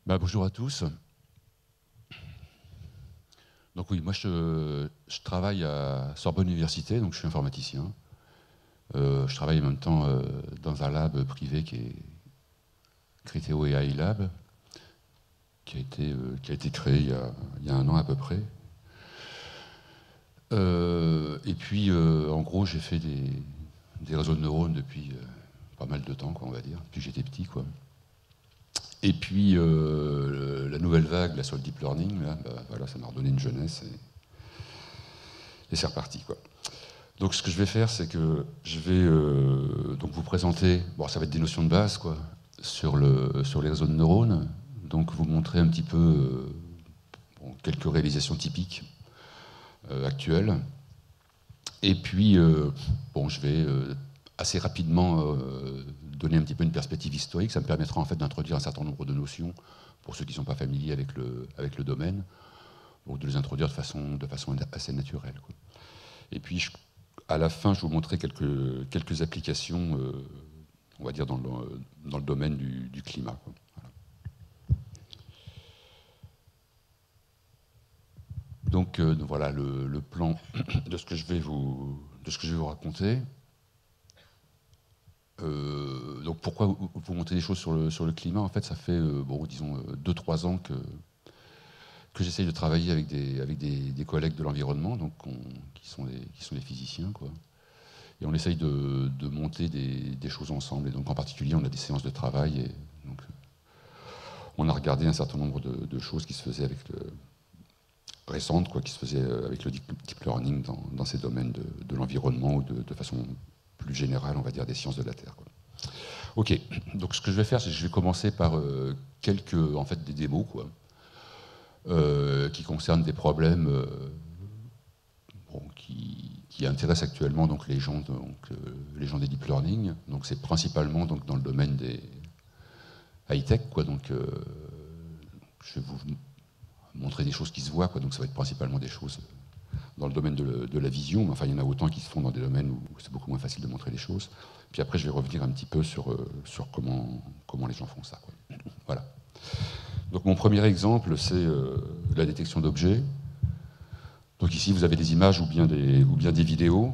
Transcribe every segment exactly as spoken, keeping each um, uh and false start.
Bah, bonjour à tous. Donc oui, moi je, je travaille à Sorbonne Université, donc je suis informaticien. Euh, je travaille en même temps euh, dans un lab privé qui est Criteo A I Lab, qui a été, euh, qui a été créé il y a, il y a un an à peu près. Euh, et puis, euh, en gros, j'ai fait des, des réseaux de neurones depuis euh, pas mal de temps, quoi, on va dire, depuis que j'étais petit, quoi. Et puis, euh, la nouvelle vague, là, sur le deep learning, là, bah, voilà, ça m'a redonné une jeunesse et, et c'est reparti, quoi. Donc, ce que je vais faire, c'est que je vais euh, donc vous présenter, bon, ça va être des notions de base, quoi, sur, le, sur les réseaux de neurones, donc vous montrer un petit peu euh, bon, quelques réalisations typiques euh, actuelles. Et puis, euh, bon, je vais euh, assez rapidement euh, donner un petit peu une perspective historique. Ça me permettra en fait d'introduire un certain nombre de notions pour ceux qui ne sont pas familiers avec le, avec le domaine, donc de les introduire de façon, de façon assez naturelle, quoi. Et puis, je, à la fin, je vais vous montrer quelques, quelques applications, euh, on va dire, dans le, dans le domaine du, du climat, quoi. Voilà. Donc, euh, voilà le, le plan de ce que je vais vous, de ce que je vais vous raconter. Euh, donc pourquoi vous, vous montez des choses sur le, sur le climat? En fait, ça fait, euh, bon, disons, deux trois ans que, que j'essaye de travailler avec des, avec des, des collègues de l'environnement, donc on, qui, sont des, qui sont des physiciens, quoi. Et on essaye de, de monter des, des choses ensemble. Et donc en particulier, on a des séances de travail. Et donc, on a regardé un certain nombre de, de choses qui se faisaient avec le, récentes, quoi, qui se faisaient avec le deep, deep learning dans, dans ces domaines de, de l'environnement ou de, de façon plus générale, on va dire, des sciences de la Terre, quoi. Ok, donc ce que je vais faire, c'est que je vais commencer par euh, quelques, en fait, des démos, quoi, euh, qui concernent des problèmes euh, bon, qui, qui intéressent actuellement donc, les, gens, donc, euh, les gens des deep learning. Donc c'est principalement donc, dans le domaine des high-tech, quoi. Donc euh, je vais vous montrer des choses qui se voient, quoi. Donc ça va être principalement des choses dans le domaine de, de la vision, mais enfin il y en a autant qui se font dans des domaines où c'est beaucoup moins facile de montrer les choses. Puis après je vais revenir un petit peu sur, euh, sur comment, comment les gens font ça, quoi. Voilà. Donc mon premier exemple, c'est euh, la détection d'objets. Donc ici vous avez des images ou bien des, ou bien des vidéos.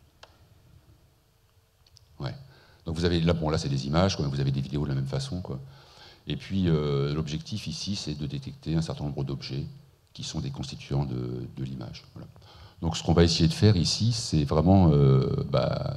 Ouais. Donc vous avez là, bon là c'est des images, quoi, vous avez des vidéos de la même façon, quoi. Et puis euh, l'objectif ici c'est de détecter un certain nombre d'objets qui sont des constituants de, de l'image. Voilà. Donc ce qu'on va essayer de faire ici, c'est vraiment euh, bah,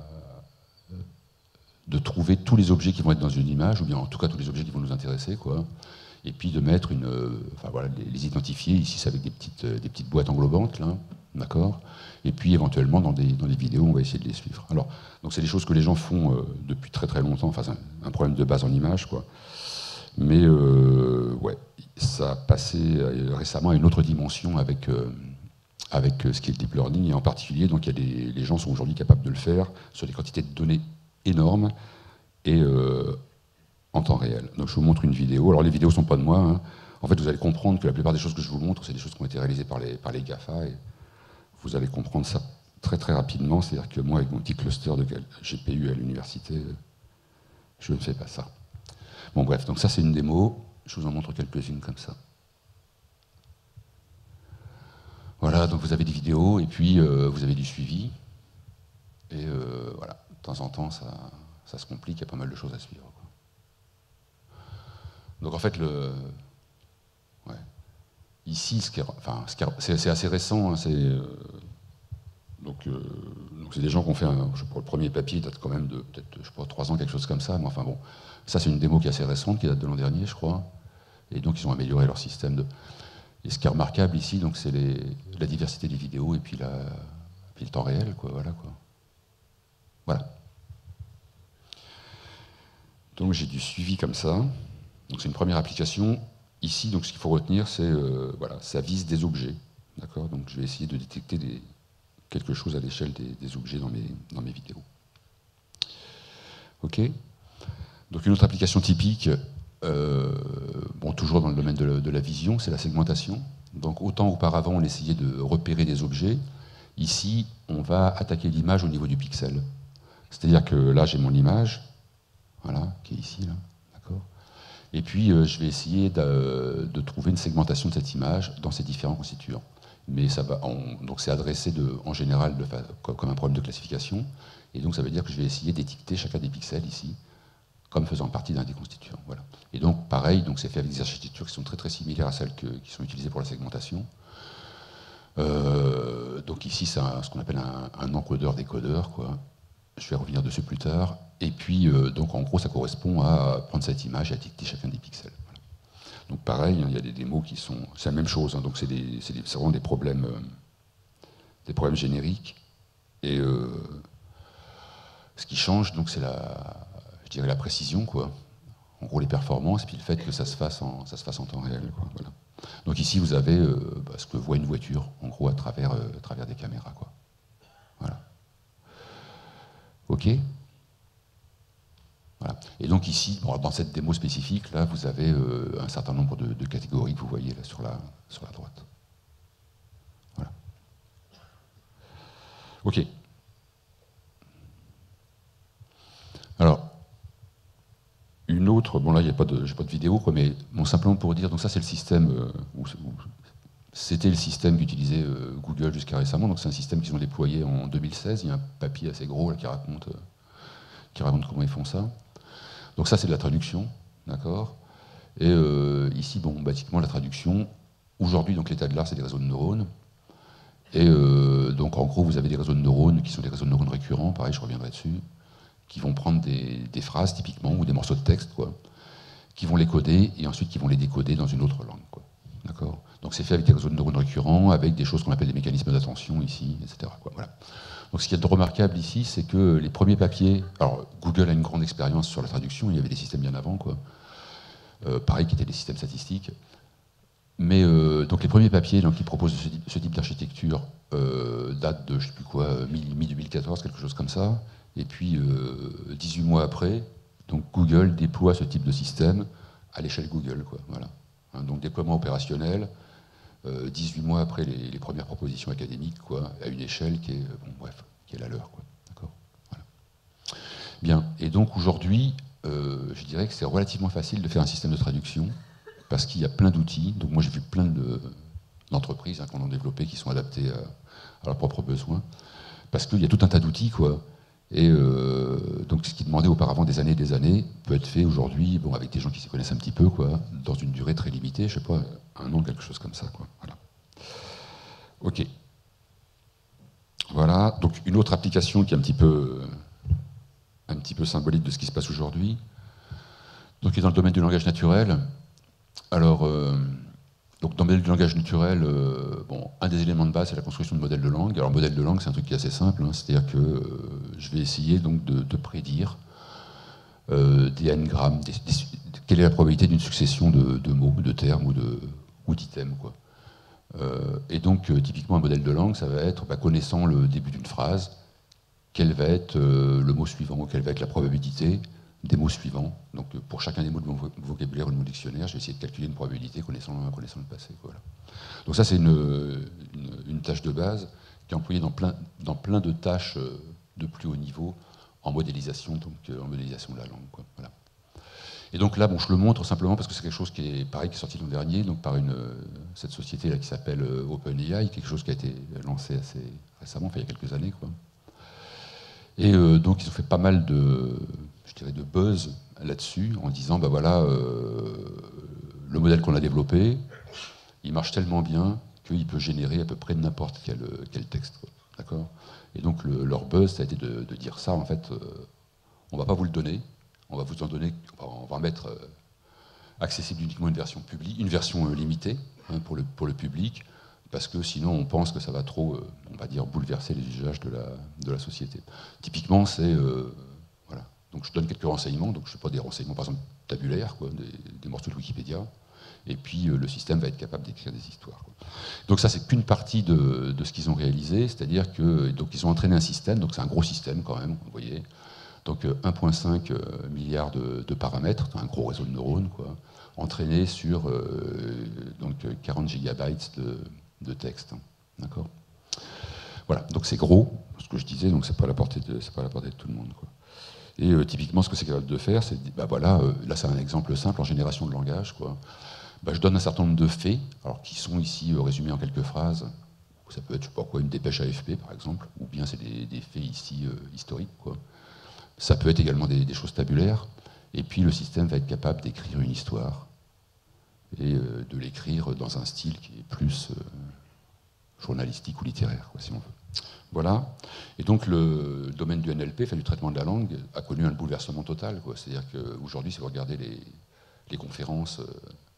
de trouver tous les objets qui vont être dans une image, ou bien en tout cas tous les objets qui vont nous intéresser, quoi. Et puis de mettre une, euh, enfin voilà, les, les identifier. Ici c'est avec des petites, euh, des petites boîtes englobantes, là, d'accord. Et puis éventuellement dans des, dans des vidéos, on va essayer de les suivre. Alors, donc c'est des choses que les gens font euh, depuis très très longtemps. Enfin, c'est un, un problème de base en image, quoi. Mais euh, ouais, ça a passé euh, récemment à une autre dimension avec euh, avec ce qui est le deep learning, et en particulier, donc, il y a des, les gens sont aujourd'hui capables de le faire sur des quantités de données énormes et euh, en temps réel. Donc je vous montre une vidéo. Alors les vidéos ne sont pas de moi, hein. En fait, vous allez comprendre que la plupart des choses que je vous montre, c'est des choses qui ont été réalisées par les, par les GAFA, et vous allez comprendre ça très très rapidement. C'est-à-dire que moi, avec mon petit cluster de G P U à l'université, je ne fais pas ça. Bon bref, donc ça c'est une démo. Je vous en montre quelques-unes comme ça. Voilà, donc vous avez des vidéos et puis euh, vous avez du suivi. Et euh, voilà, de temps en temps, ça, ça se complique, il y a pas mal de choses à suivre, quoi. Donc en fait, le, ouais. Ici, ce qui est, enfin, ce qui est, c'est, c'est assez récent, hein, c'est, euh, donc, euh, donc c'est des gens qui ont fait, un, je sais pas, le premier papier date quand même de peut-être, je sais pas, trois ans, quelque chose comme ça, mais enfin bon, ça c'est une démo qui est assez récente, qui date de l'an dernier, je crois, et donc ils ont amélioré leur système de... Et ce qui est remarquable ici, donc, c'est les, la diversité des vidéos et puis, la, puis le temps réel, quoi, voilà, quoi. Voilà. Donc j'ai du suivi comme ça. Donc c'est une première application. Ici, donc ce qu'il faut retenir, c'est euh, voilà, ça vise des objets, d'accord. Donc je vais essayer de détecter des, quelque chose à l'échelle des, des objets dans mes, dans mes vidéos. Ok. Donc une autre application typique. Euh, bon, toujours dans le domaine de la, de la vision, c'est la segmentation. Donc autant auparavant on essayait de repérer des objets, ici on va attaquer l'image au niveau du pixel. C'est-à-dire que là j'ai mon image, voilà, qui est ici, là, d'accord. Et puis, euh, je vais essayer de, de trouver une segmentation de cette image dans ces différents constituants. Mais ça va, en, donc c'est adressé de, en général de, comme un problème de classification. Et donc, ça veut dire que je vais essayer d'étiqueter chacun des pixels ici comme faisant partie d'un des constituants. Voilà. Et donc, pareil, donc c'est fait avec des architectures qui sont très très similaires à celles que, qui sont utilisées pour la segmentation. Euh, donc ici, c'est ce qu'on appelle un, un encodeur-décodeur, quoi. Je vais revenir dessus plus tard. Et puis, euh, donc en gros, ça correspond à prendre cette image et à étiqueter chacun des pixels. Voilà. Donc pareil, hein, il y a des démos qui sont... C'est la même chose, hein, donc c'est vraiment des problèmes, euh, des problèmes génériques. Et euh, ce qui change, donc, c'est la, je dirais la précision, quoi. En gros, les performances, et puis le fait que ça se fasse en, ça se fasse en temps réel, quoi. Voilà. Donc ici, vous avez euh, bah, ce que voit une voiture, en gros, à travers, euh, à travers des caméras, quoi. Voilà. OK. Voilà. Et donc ici, bon, dans cette démo spécifique, là, vous avez euh, un certain nombre de, de catégories que vous voyez là sur la, sur la droite. Voilà. OK. Alors, une autre, bon là, il n'y a pas de, j'ai pas de vidéo, quoi, mais bon, simplement pour dire, donc ça c'est le système, euh, où, où, c'était le système qu'utilisait euh, Google jusqu'à récemment, donc c'est un système qu'ils ont déployé en deux mille seize, il y a un papier assez gros là, qui, raconte, euh, qui raconte comment ils font ça. Donc ça c'est de la traduction, d'accord. Et euh, ici, bon, basiquement la traduction, aujourd'hui donc l'état de l'art c'est des réseaux de neurones, et euh, donc en gros vous avez des réseaux de neurones qui sont des réseaux de neurones récurrents, pareil je reviendrai dessus, qui vont prendre des, des phrases typiquement, ou des morceaux de texte, quoi, qui vont les coder, et ensuite qui vont les décoder dans une autre langue, quoi. D'accord. Donc c'est fait avec des réseaux de neurones récurrents, avec des choses qu'on appelle des mécanismes d'attention ici, et cetera, quoi. Voilà. Donc ce qui est de remarquable ici, c'est que les premiers papiers... Alors Google a une grande expérience sur la traduction, il y avait des systèmes bien avant, quoi. Euh, pareil, qui étaient des systèmes statistiques. Mais euh, donc les premiers papiers donc, qui proposent ce type, ce type d'architecture euh, datent de, je ne sais plus quoi, mi deux mille quatorze, quelque chose comme ça. Et puis, euh, dix-huit mois après, donc Google déploie ce type de système à l'échelle Google, quoi. Voilà. Hein, donc déploiement opérationnel, euh, dix-huit mois après les, les premières propositions académiques, quoi, à une échelle qui est, bon, bref, qui est la leur, quoi. D'accord. Voilà. Bien. Et donc aujourd'hui, euh, je dirais que c'est relativement facile de faire un système de traduction parce qu'il y a plein d'outils. Donc moi j'ai vu plein d'entreprises hein, qui en ont développé, qui sont adaptées à, à leurs propres besoins, parce qu'il y a tout un tas d'outils, quoi. Et euh, donc ce qui demandait auparavant des années et des années peut être fait aujourd'hui, bon, avec des gens qui s'y connaissent un petit peu, quoi, dans une durée très limitée, je sais pas, un an, quelque chose comme ça, quoi. Voilà. Ok. Voilà. Donc une autre application qui est un petit peu, un petit peu symbolique de ce qui se passe aujourd'hui, donc qui est dans le domaine du langage naturel. Alors, euh, donc dans le modèle du langage naturel, euh, bon, un des éléments de base, c'est la construction de modèles de langue. Alors, modèle de langue, c'est un truc qui est assez simple, hein, c'est-à-dire que euh, je vais essayer donc de, de prédire euh, des n-grammes, des, des, quelle est la probabilité d'une succession de, de mots, de termes ou de ou d'items, quoi. Euh, et donc, euh, typiquement, un modèle de langue, ça va être, bah, connaissant le début d'une phrase, quel va être euh, le mot suivant, ou quelle va être la probabilité des mots suivants. Donc pour chacun des mots de mon vocabulaire ou de mon dictionnaire, je vais essayer de calculer une probabilité connaissant, connaissant le passé. Voilà. Donc ça, c'est une, une, une tâche de base qui est employée dans plein, dans plein de tâches de plus haut niveau en modélisation, donc en modélisation de la langue, quoi. Voilà. Et donc là, bon, je le montre simplement parce que c'est quelque chose qui est pareil, qui est sorti l'an dernier, donc par une, cette société là qui s'appelle OpenAI, quelque chose qui a été lancé assez récemment, enfin, il y a quelques années, quoi. Et euh, donc ils ont fait pas mal de, je dirais, de buzz là-dessus, en disant, ben voilà, euh, le modèle qu'on a développé, il marche tellement bien qu'il peut générer à peu près n'importe quel, quel texte, d'accord. Et donc le, leur buzz, ça a été de, de dire ça, en fait, euh, on va pas vous le donner, on va vous en donner, on va mettre euh, accessible uniquement une version publique, une version euh, limitée hein, pour, le, pour le public, parce que sinon on pense que ça va trop, euh, on va dire, bouleverser les usages de la, de la société. Typiquement, c'est... Euh, voilà. Donc je donne quelques renseignements, donc je ne sais pas, des renseignements par exemple tabulaires, quoi, des, des morceaux de Wikipédia, et puis euh, le système va être capable d'écrire des histoires, quoi. Donc ça, c'est qu'une partie de, de ce qu'ils ont réalisé, c'est-à-dire que donc ils ont entraîné un système, donc c'est un gros système quand même, vous voyez, donc un virgule cinq milliard de, de paramètres, un gros réseau de neurones, quoi, entraîné sur euh, donc quarante gigabytes de de texte, d'accord. Voilà, donc c'est gros, ce que je disais, donc c'est pas à la portée de, c'est pas à la portée de tout le monde, quoi. Et euh, typiquement, ce que c'est capable de faire, c'est, bah voilà, euh, là c'est un exemple simple en génération de langage, quoi. Bah, je donne un certain nombre de faits, alors qui sont ici euh, résumés en quelques phrases. Ça peut être, je sais pas quoi, une dépêche A F P par exemple, ou bien c'est des, des faits ici euh, historiques, quoi. Ça peut être également des, des choses tabulaires. Et puis le système va être capable d'écrire une histoire et euh, de l'écrire dans un style qui est plus euh, journalistique ou littéraire, quoi, si on veut. Voilà. Et donc le domaine du N L P, fait du traitement de la langue, a connu un bouleversement total, quoi. C'est-à-dire qu'aujourd'hui, si vous regardez les, les conférences, euh,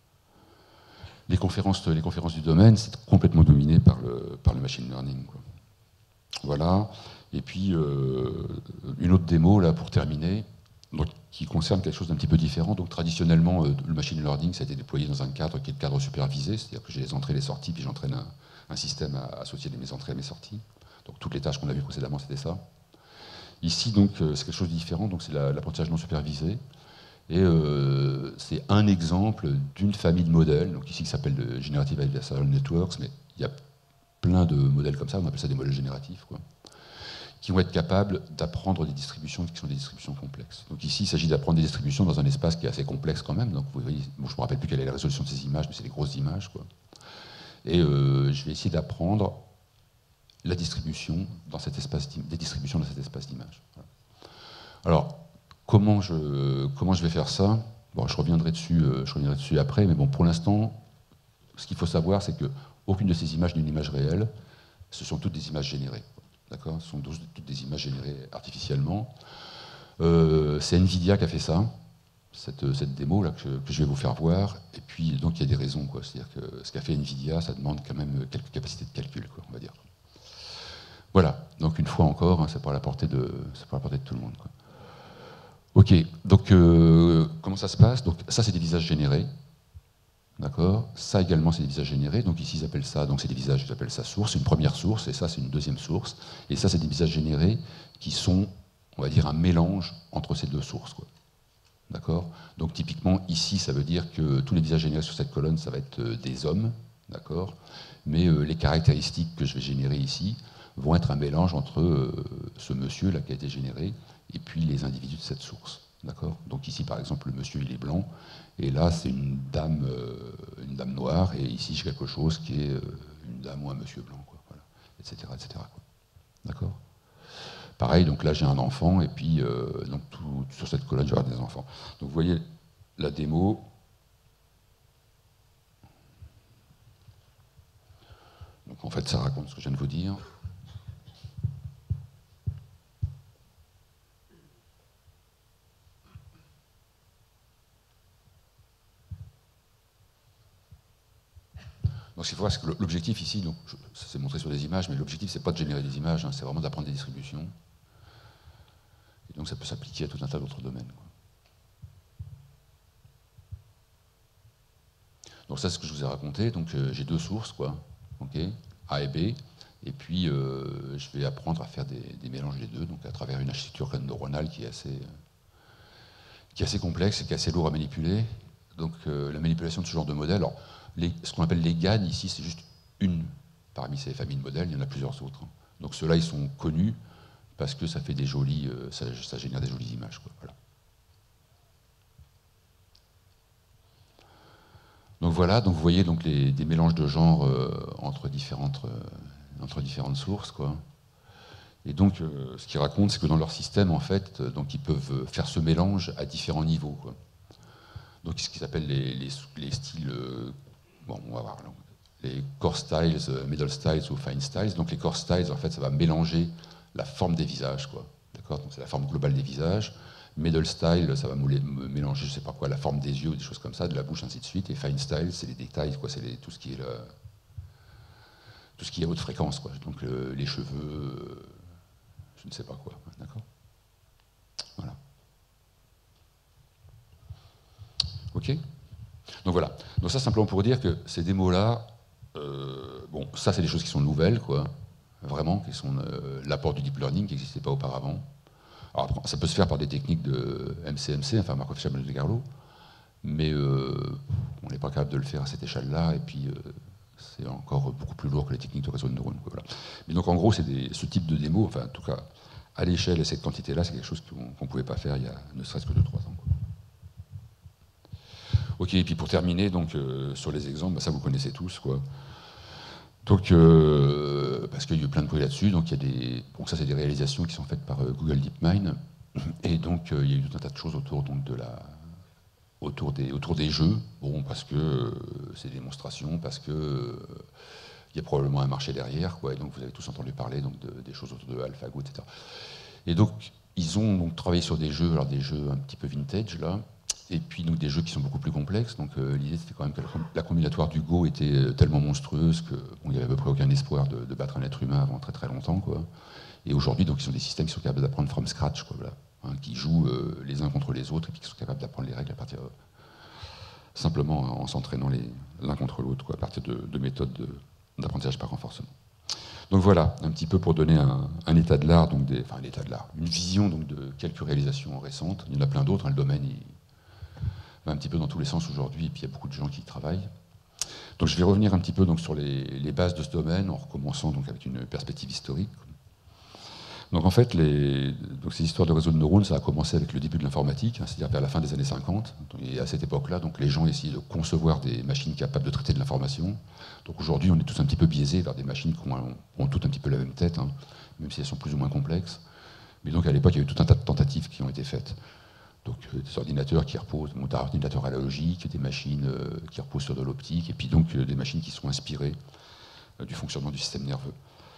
les conférences, les conférences du domaine, c'est complètement dominé par le, par le machine learning, quoi. Voilà. Et puis euh, une autre démo là pour terminer, donc, qui concerne quelque chose d'un petit peu différent. Donc traditionnellement, euh, le machine learning, ça a été déployé dans un cadre qui est le cadre supervisé, c'est-à-dire que j'ai les entrées et les sorties, puis j'entraîne un, un système à associer mes entrées et mes sorties. Donc toutes les tâches qu'on a vues précédemment, c'était ça. Ici, donc, euh, c'est quelque chose de différent, donc c'est la, l'apprentissage non supervisé. Et euh, c'est un exemple d'une famille de modèles, donc ici qui s'appelle le Generative Adversarial Networks, mais il y a plein de modèles comme ça, on appelle ça des modèles génératifs, quoi, qui vont être capables d'apprendre des distributions qui sont des distributions complexes. Donc ici, il s'agit d'apprendre des distributions dans un espace qui est assez complexe quand même. Donc vous voyez, bon, je ne me rappelle plus quelle est la résolution de ces images, mais c'est des grosses images, quoi. Et euh, je vais essayer d'apprendre la distribution dans cet espace, des distributions dans cet espace d'image. Voilà. Alors, comment je, comment je vais faire ça? Bon, je reviendrai dessus, euh, je reviendrai dessus après, mais bon, pour l'instant, ce qu'il faut savoir, c'est qu'aucune de ces images n'est une image réelle, ce sont toutes des images générées. D'accord? Ce sont toutes des images générées artificiellement. Euh, c'est NVIDIA qui a fait ça, cette, cette démo là que, que je vais vous faire voir. Et puis, donc, il y a des raisons, quoi. C'est-à-dire que ce qu'a fait NVIDIA, ça demande quand même quelques capacités de calcul, quoi, on va dire. Voilà, donc une fois encore, hein, c'est pour la portée de, c'est pour la portée de tout le monde, quoi. Ok, donc euh, comment ça se passe? Donc ça, c'est des visages générés, d'accord? Ça également, c'est des visages générés. Donc ici, ils appellent ça, donc c'est des visages, ils appellent ça source, une première source, et ça, c'est une deuxième source. Et ça, c'est des visages générés qui sont, on va dire, un mélange entre ces deux sources, quoi. D'accord? Donc typiquement, ici, ça veut dire que tous les visages générés sur cette colonne, ça va être euh, des hommes, d'accord? Mais euh, les caractéristiques que je vais générer ici vont être un mélange entre euh, ce monsieur là qui a été généré et puis les individus de cette source. D'accord? Donc ici, par exemple, le monsieur, il est blanc, et là, c'est une dame, euh, une dame noire, et ici, j'ai quelque chose qui est euh, une dame ou un monsieur blanc, quoi, voilà, et cetera, et cetera, quoi. D'accord? Pareil, donc là, j'ai un enfant, et puis euh, donc tout, sur cette colonne, je vais avoir des enfants. Donc vous voyez la démo. Donc en fait, ça raconte ce que je viens de vous dire. Donc, ce qu'il faut voir, c'est que l'objectif ici, donc, je, ça s'est montré sur des images, mais l'objectif, c'est pas de générer des images, hein, c'est vraiment d'apprendre des distributions. Et donc, ça peut s'appliquer à tout un tas d'autres domaines, quoi. Donc, ça, c'est ce que je vous ai raconté. Donc, euh, j'ai deux sources, quoi, okay, A et B. Et puis, euh, je vais apprendre à faire des, des mélanges des deux, donc à travers une architecture neuronale qui est assez, euh, qui est assez complexe et qui est assez lourde à manipuler. Donc, euh, la manipulation de ce genre de modèle. Alors, Les, ce qu'on appelle les G A N ici, c'est juste une parmi ces familles de modèles, il y en a plusieurs autres. Donc ceux-là, ils sont connus parce que ça fait des jolies, euh, ça, ça génère des jolies images, quoi. Voilà. Donc voilà, donc vous voyez donc les, des mélanges de genres euh, entre, différentes, euh, entre différentes sources, quoi. Et donc euh, ce qu'ils racontent, c'est que dans leur système, en fait, euh, donc ils peuvent faire ce mélange à différents niveaux, quoi. Donc ce qu'ils appellent les, les, les styles. Euh, Bon, on va voir. Les core styles, middle styles ou fine styles. Donc les core styles, en fait, ça va mélanger la forme des visages, quoi. D'accord? Donc c'est la forme globale des visages. Middle style, ça va mélanger, je sais pas quoi, la forme des yeux, ou des choses comme ça, de la bouche, ainsi de suite. Et fine style, c'est les détails, quoi. C'est les, tout ce qui est le, tout ce qui est à haute fréquence, quoi. Donc le, les cheveux, je ne sais pas quoi. D'accord? Voilà. Ok? Donc voilà. Donc ça, simplement pour dire que ces démos-là, euh, bon, ça, c'est des choses qui sont nouvelles, quoi. Vraiment, qui sont euh, l'apport du deep learning qui n'existait pas auparavant. Alors, ça peut se faire par des techniques de M C M C, enfin Markov Chain Monte Carlo, mais euh, on n'est pas capable de le faire à cette échelle-là, et puis euh, c'est encore beaucoup plus lourd que les techniques de réseau de neurones, quoi, voilà. Mais donc, en gros, c'est ce type de démo, enfin, en tout cas, à l'échelle et cette quantité-là, c'est quelque chose qu'on ne pouvait pas faire il y a ne serait-ce que deux trois ans. Quoi. Ok, et puis pour terminer, donc, euh, sur les exemples, bah, ça vous connaissez tous, quoi. Donc, euh, parce qu'il y a eu plein de bruit là-dessus, donc il y a des, bon, ça c'est des réalisations qui sont faites par euh, Google DeepMind, et donc euh, il y a eu tout un tas de choses autour, donc, de la, autour, des, autour des jeux, bon, parce que euh, c'est des démonstrations, parce que euh, il y a probablement un marché derrière, quoi, et donc vous avez tous entendu parler donc, de, des choses autour de AlphaGo, et cetera. Et donc, ils ont donc travaillé sur des jeux, alors des jeux un petit peu vintage, là, et puis donc, des jeux qui sont beaucoup plus complexes. Donc euh, l'idée, c'était quand même que la, la combinatoire du Go était tellement monstrueuse qu'il bon, n'y avait à peu près aucun espoir de, de battre un être humain avant très très longtemps, quoi. Et aujourd'hui, donc, ils ont des systèmes qui sont capables d'apprendre from scratch, quoi, voilà, hein, qui jouent euh, les uns contre les autres, et puis qui sont capables d'apprendre les règles à partir... Euh, simplement en s'entraînant l'un contre l'autre, à partir de, de méthodes d'apprentissage par renforcement. Donc voilà, un petit peu pour donner un, un état de l'art, donc des, enfin un état de l'art, une vision donc de quelques réalisations récentes. Il y en a plein d'autres, hein, le domaine il va un petit peu dans tous les sens aujourd'hui, et puis il y a beaucoup de gens qui y travaillent. Donc je vais revenir un petit peu donc, sur les, les bases de ce domaine, en recommençant donc, avec une perspective historique. Donc en fait, les, donc ces histoires de réseaux de neurones, ça a commencé avec le début de l'informatique, hein, c'est-à-dire vers la fin des années cinquante. Et à cette époque-là, donc les gens essayaient de concevoir des machines capables de traiter de l'information. Donc aujourd'hui, on est tous un petit peu biaisés vers des machines qui ont, ont toutes un petit peu la même tête, hein, même si elles sont plus ou moins complexes. Mais donc à l'époque, il y a eu tout un tas de tentatives qui ont été faites. Donc euh, des ordinateurs qui reposent, des ordinateurs à la logique, des machines euh, qui reposent sur de l'optique, et puis donc euh, des machines qui sont inspirées euh, du fonctionnement du système nerveux.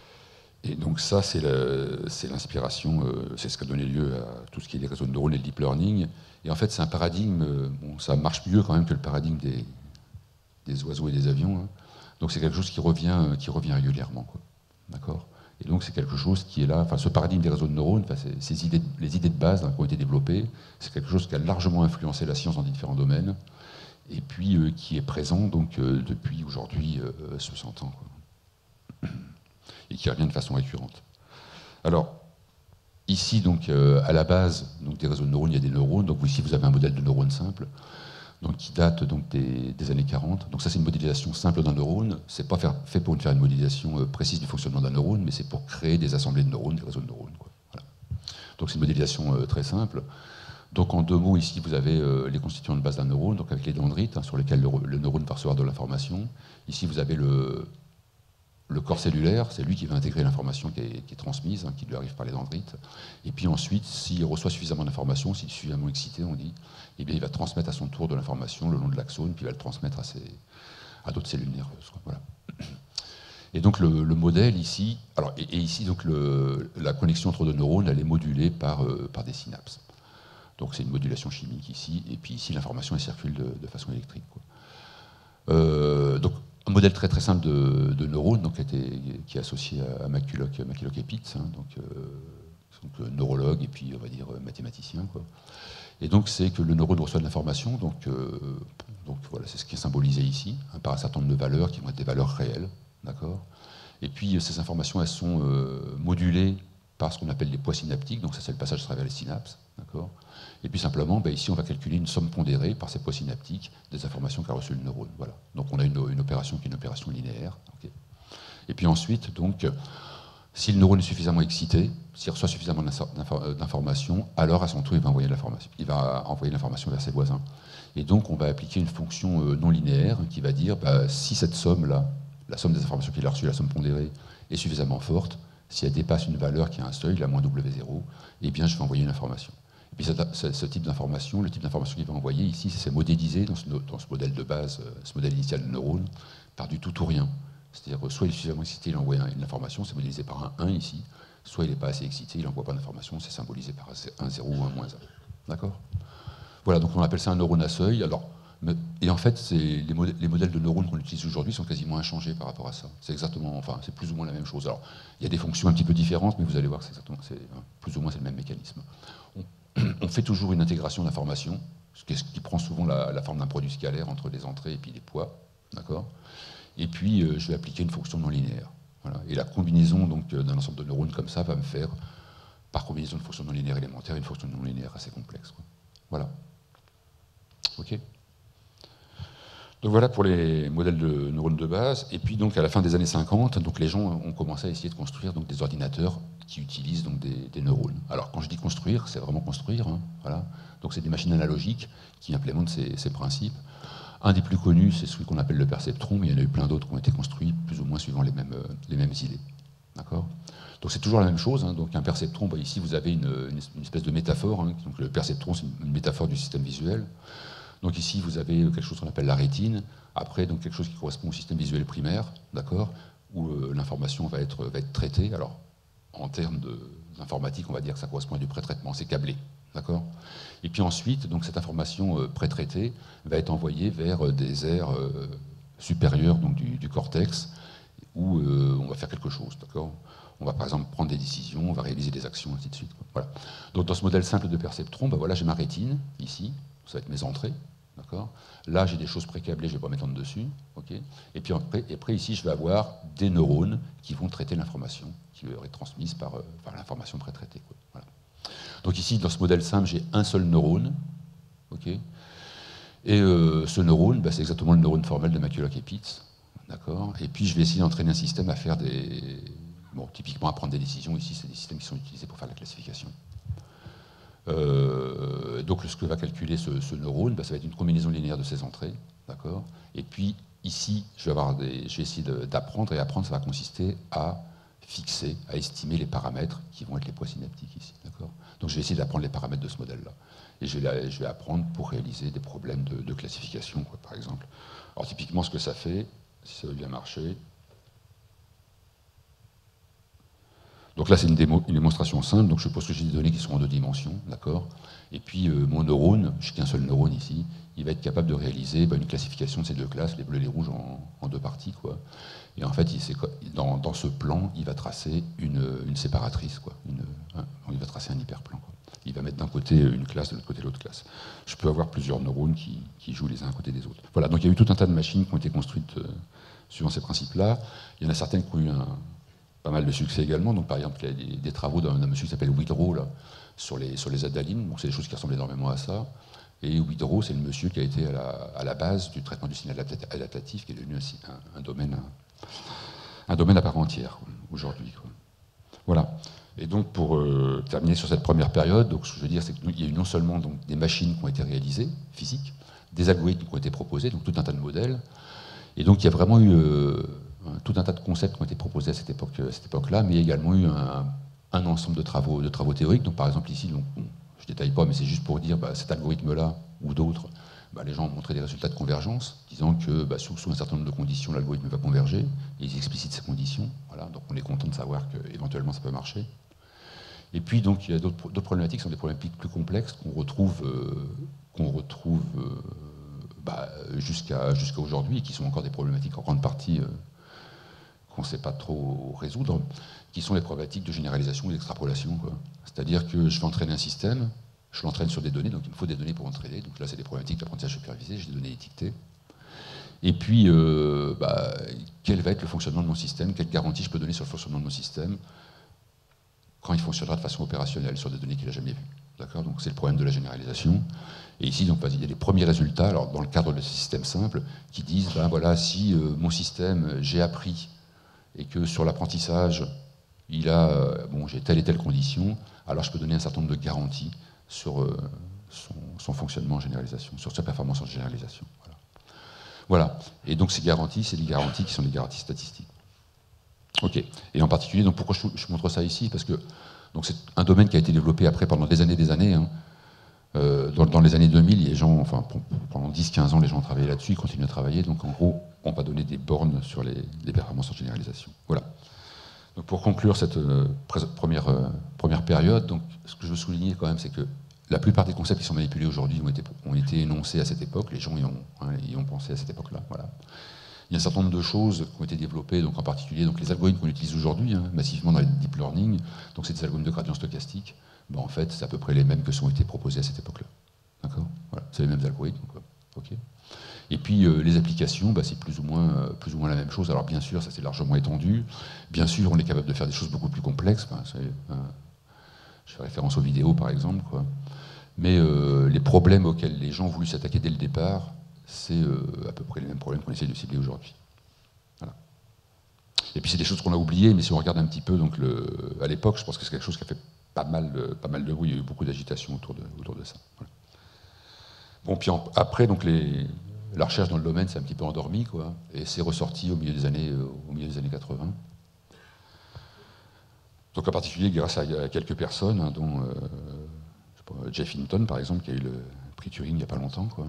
Et donc ça, c'est l'inspiration, euh, c'est ce qui a donné lieu à tout ce qui est les réseaux de neurones et le deep learning. Et en fait, c'est un paradigme, euh, bon, ça marche mieux quand même que le paradigme des, des oiseaux et des avions. Hein. Donc c'est quelque chose qui revient, qui revient régulièrement. D'accord ? Et donc c'est quelque chose qui est là, enfin ce paradigme des réseaux de neurones, enfin, ces idées, les idées de base hein, qui ont été développées, c'est quelque chose qui a largement influencé la science dans différents domaines, et puis euh, qui est présent donc, euh, depuis aujourd'hui euh, soixante ans. Quoi. Et qui revient de façon récurrente. Alors, ici, donc, euh, à la base donc, des réseaux de neurones, il y a des neurones. Donc ici, vous avez un modèle de neurone simple, donc, qui date donc, des, des années quarante. Donc ça, c'est une modélisation simple d'un neurone. Ce n'est pas faire, fait pour faire une modélisation euh, précise du fonctionnement d'un neurone, mais c'est pour créer des assemblées de neurones, des réseaux de neurones. Quoi. Voilà. Donc c'est une modélisation euh, très simple. Donc en deux mots, ici, vous avez euh, les constituants de base d'un neurone, donc avec les dendrites, hein, sur lesquels le, le neurone va recevoir de l'information. Ici, vous avez le... Le corps cellulaire, c'est lui qui va intégrer l'information qui, qui est transmise, hein, qui lui arrive par les dendrites. Et puis ensuite, s'il reçoit suffisamment d'informations, s'il est suffisamment excité, on dit, eh bien, il va transmettre à son tour de l'information le long de l'axone, puis il va le transmettre à, ses, à d'autres cellules nerveuses. Voilà. Et donc le, le modèle ici, alors, et, et ici donc le, la connexion entre deux neurones, elle est modulée par, euh, par des synapses. Donc c'est une modulation chimique ici, et puis ici l'information elle circule de, de façon électrique. Quoi. Euh, donc un modèle très très simple de, de neurones donc, qui, était, qui est associé à McCulloch, McCulloch et Pitts, hein, donc, euh, donc neurologue et puis on va dire mathématicien. Quoi. Et donc c'est que le neurone reçoit de l'information, donc, euh, donc voilà, c'est ce qui est symbolisé ici, hein, par un certain nombre de valeurs qui vont être des valeurs réelles, d'accord. Et puis ces informations elles sont euh, modulées par ce qu'on appelle les poids synaptiques, donc ça c'est le passage à travers les synapses, d'accord. Et puis simplement, ben ici, on va calculer une somme pondérée par ces poids synaptiques des informations qu'a reçues le neurone. Voilà. Donc on a une, une opération qui est une opération linéaire. Okay. Et puis ensuite, donc, si le neurone est suffisamment excité, s'il reçoit suffisamment d'informations, alors à son tour, il va envoyer l'information. Il va envoyer l'information vers ses voisins. Et donc, on va appliquer une fonction non linéaire qui va dire, bah, si cette somme-là, la somme des informations qu'il a reçues, la somme pondérée, est suffisamment forte, si elle dépasse une valeur qui a un seuil, la moins W zéro, eh bien, je vais envoyer une information. Et puis ce, ce type d'information, le type d'information qu'il va envoyer ici, c'est modélisé dans ce, dans ce modèle de base, ce modèle initial de neurone, par du tout ou rien. C'est-à-dire, soit il est suffisamment excité, il envoie une information, c'est modélisé par un un ici, soit il n'est pas assez excité, il n'envoie pas d'information, c'est symbolisé par un zéro ou un moins un. D'accord ? Voilà, donc on appelle ça un neurone à seuil. Alors, mais, et en fait, les, modèles, les modèles de neurones qu'on utilise aujourd'hui sont quasiment inchangés par rapport à ça. C'est exactement, enfin, c'est plus ou moins la même chose. Alors, il y a des fonctions un petit peu différentes, mais vous allez voir que c'est exactement, c'est, plus ou moins c'est le même mécanisme. On, on fait toujours une intégration d'informations, ce qui, ce qui prend souvent la, la forme d'un produit scalaire entre les entrées et puis les poids, d'accord. Et puis, euh, je vais appliquer une fonction non linéaire. Voilà. Et la combinaison donc d'un ensemble de neurones comme ça va me faire, par combinaison de fonctions non linéaires élémentaires, une fonction non linéaire assez complexe. Quoi. Voilà. Ok. Donc voilà pour les modèles de neurones de base. Et puis donc à la fin des années cinquante, donc les gens ont commencé à essayer de construire donc des ordinateurs qui utilisent donc des, des neurones. Alors quand je dis construire, c'est vraiment construire. Hein, voilà. Donc c'est des machines analogiques qui implémentent ces, ces principes. Un des plus connus, c'est celui qu'on appelle le perceptron, mais il y en a eu plein d'autres qui ont été construits plus ou moins suivant les mêmes, les mêmes idées. D'accord ? Donc c'est toujours la même chose. Hein. Donc un perceptron, bah, ici vous avez une, une espèce de métaphore. Hein. Donc le perceptron, c'est une métaphore du système visuel. Donc ici, vous avez quelque chose qu'on appelle la rétine. Après, donc quelque chose qui correspond au système visuel primaire, d'accord, où euh, l'information va être, va être traitée. Alors, en termes d'informatique, on va dire que ça correspond à du pré-traitement, c'est câblé, d'accord. Et puis ensuite, donc cette information euh, pré-traitée va être envoyée vers euh, des aires euh, supérieures donc du, du cortex, où euh, on va faire quelque chose, d'accord. On va par exemple prendre des décisions, on va réaliser des actions, ainsi de suite. Quoi. Voilà. Donc dans ce modèle simple de perceptron, ben voilà, j'ai ma rétine ici. Ça va être mes entrées, d'accord. Là, j'ai des choses précablées, je ne vais pas m'étendre dessus, ok. Et puis après, et après, ici, je vais avoir des neurones qui vont traiter l'information qui leur est transmise par, euh, par l'information pré-traitée. Voilà. Donc ici, dans ce modèle simple, j'ai un seul neurone, ok. Et euh, ce neurone, bah, c'est exactement le neurone formel de Maculloch-Pitts, d'accord. Et puis, je vais essayer d'entraîner un système à faire des, bon, typiquement à prendre des décisions. Ici, c'est des systèmes qui sont utilisés pour faire la classification. Euh, donc ce que va calculer ce, ce neurone, bah, ça va être une combinaison linéaire de ces entrées, d'accord. Et puis ici, je vais, avoir des, je vais essayer d'apprendre, et apprendre, ça va consister à fixer, à estimer les paramètres qui vont être les poids synaptiques ici, d'accord. Donc je vais essayer d'apprendre les paramètres de ce modèle-là, et je vais, je vais apprendre pour réaliser des problèmes de, de classification, quoi, par exemple. Alors typiquement, ce que ça fait, si ça veut bien marcher. Donc là, c'est une, démo, une démonstration simple, donc je suppose que j'ai des données qui sont en deux dimensions, d'accord. Et puis euh, mon neurone, je n'ai qu'un seul neurone ici, il va être capable de réaliser bah, une classification de ces deux classes, les bleus et les rouges, en, en deux parties, quoi. Et en fait, il, dans, dans ce plan, il va tracer une, une séparatrice, quoi. Une, hein, il va tracer un hyperplan, quoi. Il va mettre d'un côté une classe, de l'autre côté l'autre classe. Je peux avoir plusieurs neurones qui, qui jouent les uns à côté des autres. Voilà, donc il y a eu tout un tas de machines qui ont été construites euh, suivant ces principes-là. Il y en a certaines qui ont eu un pas mal de succès également. Donc, par exemple, il y a des, des travaux d'un monsieur qui s'appelle Widrow là, sur les, sur les adalines. Donc, c'est des choses qui ressemblent énormément à ça. Et Widrow, c'est le monsieur qui a été à la, à la base du traitement du signal adaptatif, qui est devenu un, un, domaine, un, un domaine à part entière aujourd'hui. Voilà. Et donc, pour euh, terminer sur cette première période, donc, ce que je veux dire, c'est qu'il y a eu non seulement donc, des machines qui ont été réalisées, physiques, des algorithmes qui ont été proposés, donc tout un tas de modèles. Et donc, il y a vraiment eu euh, tout un tas de concepts qui ont été proposés à cette époque, à cette époque-là, mais il y a également eu un, un ensemble de travaux, de travaux théoriques. Donc, par exemple, ici, donc, bon, je ne détaille pas, mais c'est juste pour dire bah, cet algorithme-là ou d'autres, bah, les gens ont montré des résultats de convergence, disant que bah, sous, sous un certain nombre de conditions, l'algorithme va converger, et ils explicitent ces conditions. Voilà, donc, on est content de savoir qu'éventuellement, ça peut marcher. Et puis, donc, il y a d'autres problématiques qui sont des problématiques plus complexes qu'on retrouve, euh, qu'on retrouve euh, bah, jusqu'à jusqu'à aujourd'hui, et qui sont encore des problématiques en grande partie euh, qu'on ne sait pas trop résoudre, qui sont les problématiques de généralisation et d'extrapolation. C'est-à-dire que je vais entraîner un système, je l'entraîne sur des données, donc il me faut des données pour entraîner. Donc là, c'est des problématiques d'apprentissage supervisé, j'ai des données étiquetées. Et puis, euh, bah, quel va être le fonctionnement de mon système, quelle garantie je peux donner sur le fonctionnement de mon système quand il fonctionnera de façon opérationnelle sur des données qu'il n'a jamais vues. D'accord ? Donc c'est le problème de la généralisation. Et ici, donc, il y a les premiers résultats, alors, dans le cadre de ce système simple, qui disent, ben, voilà, si euh, mon système, j'ai appris, et que sur l'apprentissage, il a, euh, bon, j'ai telle et telle condition, alors je peux donner un certain nombre de garanties sur euh, son, son fonctionnement en généralisation, sur sa performance en généralisation. Voilà. Voilà. Et donc ces garanties, c'est des garanties qui sont des garanties statistiques. Ok. Et en particulier, donc pourquoi je, je montre ça ici? Parce que c'est un domaine qui a été développé après pendant des années et des années. Hein. Euh, dans, dans les années deux mille, les gens, enfin, pendant dix quinze ans, les gens ont travaillé là-dessus, ils continuent à travailler. Donc en gros, on va donner des bornes sur les, les performances en généralisation. Voilà. Donc pour conclure cette euh, première, euh, première période, donc, ce que je veux souligner quand même, c'est que la plupart des concepts qui sont manipulés aujourd'hui ont été, ont été énoncés à cette époque. Les gens y ont, hein, y ont pensé à cette époque-là. Voilà. Il y a un certain nombre de choses qui ont été développées, donc en particulier donc les algorithmes qu'on utilise aujourd'hui, hein, massivement dans les deep learning. Donc c'est des algorithmes de gradient stochastique. Ben, en fait, c'est à peu près les mêmes que ceux qui ont été proposés à cette époque-là. D'accord ? Voilà, c'est les mêmes algorithmes. Quoi. Okay. Et puis euh, les applications, bah, c'est plus ou moins, euh, plus ou moins la même chose. Alors bien sûr, ça c'est largement étendu. Bien sûr, on est capable de faire des choses beaucoup plus complexes. Ben, euh, je fais référence aux vidéos, par exemple. Quoi. Mais euh, les problèmes auxquels les gens ont voulu s'attaquer dès le départ, c'est euh, à peu près les mêmes problèmes qu'on essaye de cibler aujourd'hui. Voilà. Et puis c'est des choses qu'on a oubliées, mais si on regarde un petit peu, donc le, à l'époque, je pense que c'est quelque chose qui a fait pas mal de, pas mal de bruit, il y a eu beaucoup d'agitation autour de, autour de ça. Voilà. Bon, puis en, après, donc les, la recherche dans le domaine s'est un petit peu endormie, quoi, et c'est ressorti au milieu des années, euh, au milieu des années quatre-vingts. Donc en particulier grâce à, à quelques personnes, hein, dont euh, je sais pas, Jeff Hinton, par exemple, qui a eu le prix Turing il n'y a pas longtemps, quoi.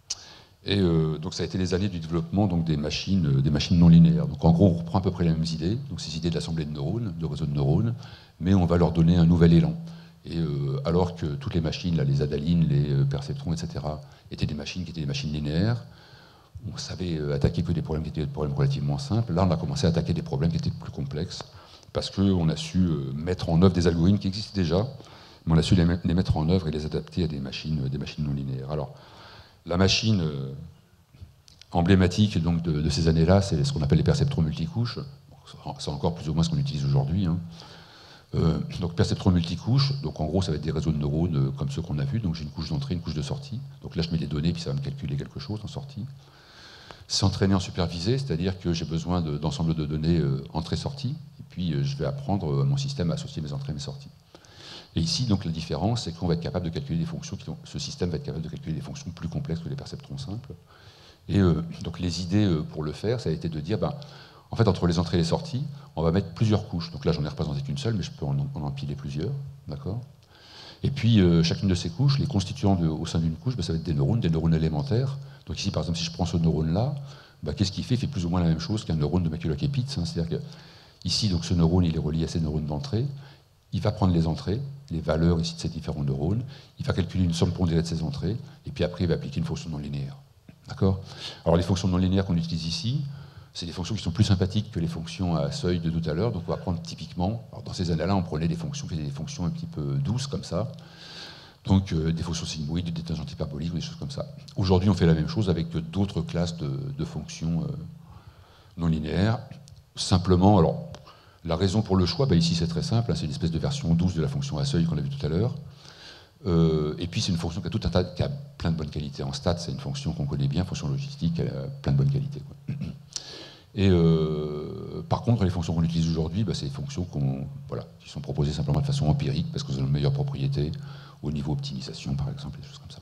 Et euh, donc ça a été les années du développement donc, des, machines, euh, des machines non linéaires. Donc en gros, on reprend à peu près les mêmes idées, donc ces idées de l'assemblée de neurones, de réseaux de neurones, mais on va leur donner un nouvel élan. Et euh, alors que toutes les machines, là, les adalines, les euh, perceptrons, et cetera, étaient des machines qui étaient des machines linéaires, on savait euh, attaquer que des problèmes qui étaient des problèmes relativement simples. Là, on a commencé à attaquer des problèmes qui étaient plus complexes, parce qu'on a su euh, mettre en œuvre des algorithmes qui existaient déjà, mais on a su les, les mettre en œuvre et les adapter à des machines, des machines non linéaires. Alors, la machine euh, emblématique donc, de, de ces années-là, c'est ce qu'on appelle les perceptrons multicouches. C'est encore plus ou moins ce qu'on utilise aujourd'hui. Hein. Euh, donc perceptrons multicouches, donc en gros ça va être des réseaux de neurones euh, comme ceux qu'on a vus. Donc j'ai une couche d'entrée, une couche de sortie. Donc là je mets des données, puis ça va me calculer quelque chose en sortie. C'est entraîné en supervisé, c'est-à-dire que j'ai besoin d'ensemble de, de données euh, entrée-sortie, et puis euh, je vais apprendre euh, mon système à associer mes entrées et mes sorties. Et ici, donc, la différence, c'est qu'on va être capable de calculer des fonctions, qui ont, ce système va être capable de calculer des fonctions plus complexes que les perceptrons simples. Et euh, donc les idées euh, pour le faire, ça a été de dire, ben, en fait, entre les entrées et les sorties, on va mettre plusieurs couches. Donc là, j'en ai représenté qu'une seule, mais je peux en, en empiler plusieurs, d'accord. Et puis, euh, chacune de ces couches, les constituants de, au sein d'une couche, ben, ça va être des neurones, des neurones élémentaires. Donc ici, par exemple, si je prends ce neurone-là, ben, qu'est-ce qu'il fait? Il fait plus ou moins la même chose qu'un neurone de Maculoch-Pitts. Hein, c'est-à-dire que ici, donc, ce neurone, il est relié à ces neurones d'entrée. Il va prendre les entrées, les valeurs ici de ces différents neurones, il va calculer une somme pondérée de ces entrées, et puis après il va appliquer une fonction non linéaire. D'accord? Alors les fonctions non linéaires qu'on utilise ici, c'est des fonctions qui sont plus sympathiques que les fonctions à seuil de tout à l'heure, donc on va prendre typiquement, alors dans ces années-là on prenait des fonctions qui étaient des fonctions un petit peu douces comme ça, donc euh, des fonctions sigmoïdes, des tangentes hyperboliques, ou des choses comme ça. Aujourd'hui on fait la même chose avec d'autres classes de, de fonctions euh, non linéaires, simplement, alors la raison pour le choix, bah ici c'est très simple, hein, c'est une espèce de version douce de la fonction à seuil qu'on a vu tout à l'heure. Euh, et puis c'est une fonction qui a tout un tas, qui a plein de bonnes qualités. En stats, c'est une fonction qu'on connaît bien, fonction logistique, elle a plein de bonnes qualités, quoi. Et euh, par contre, les fonctions qu'on utilise aujourd'hui, bah, c'est des fonctions qu'on, voilà, qui sont proposées simplement de façon empirique, parce qu'elles ont de meilleures propriétés, au niveau optimisation par exemple, des choses comme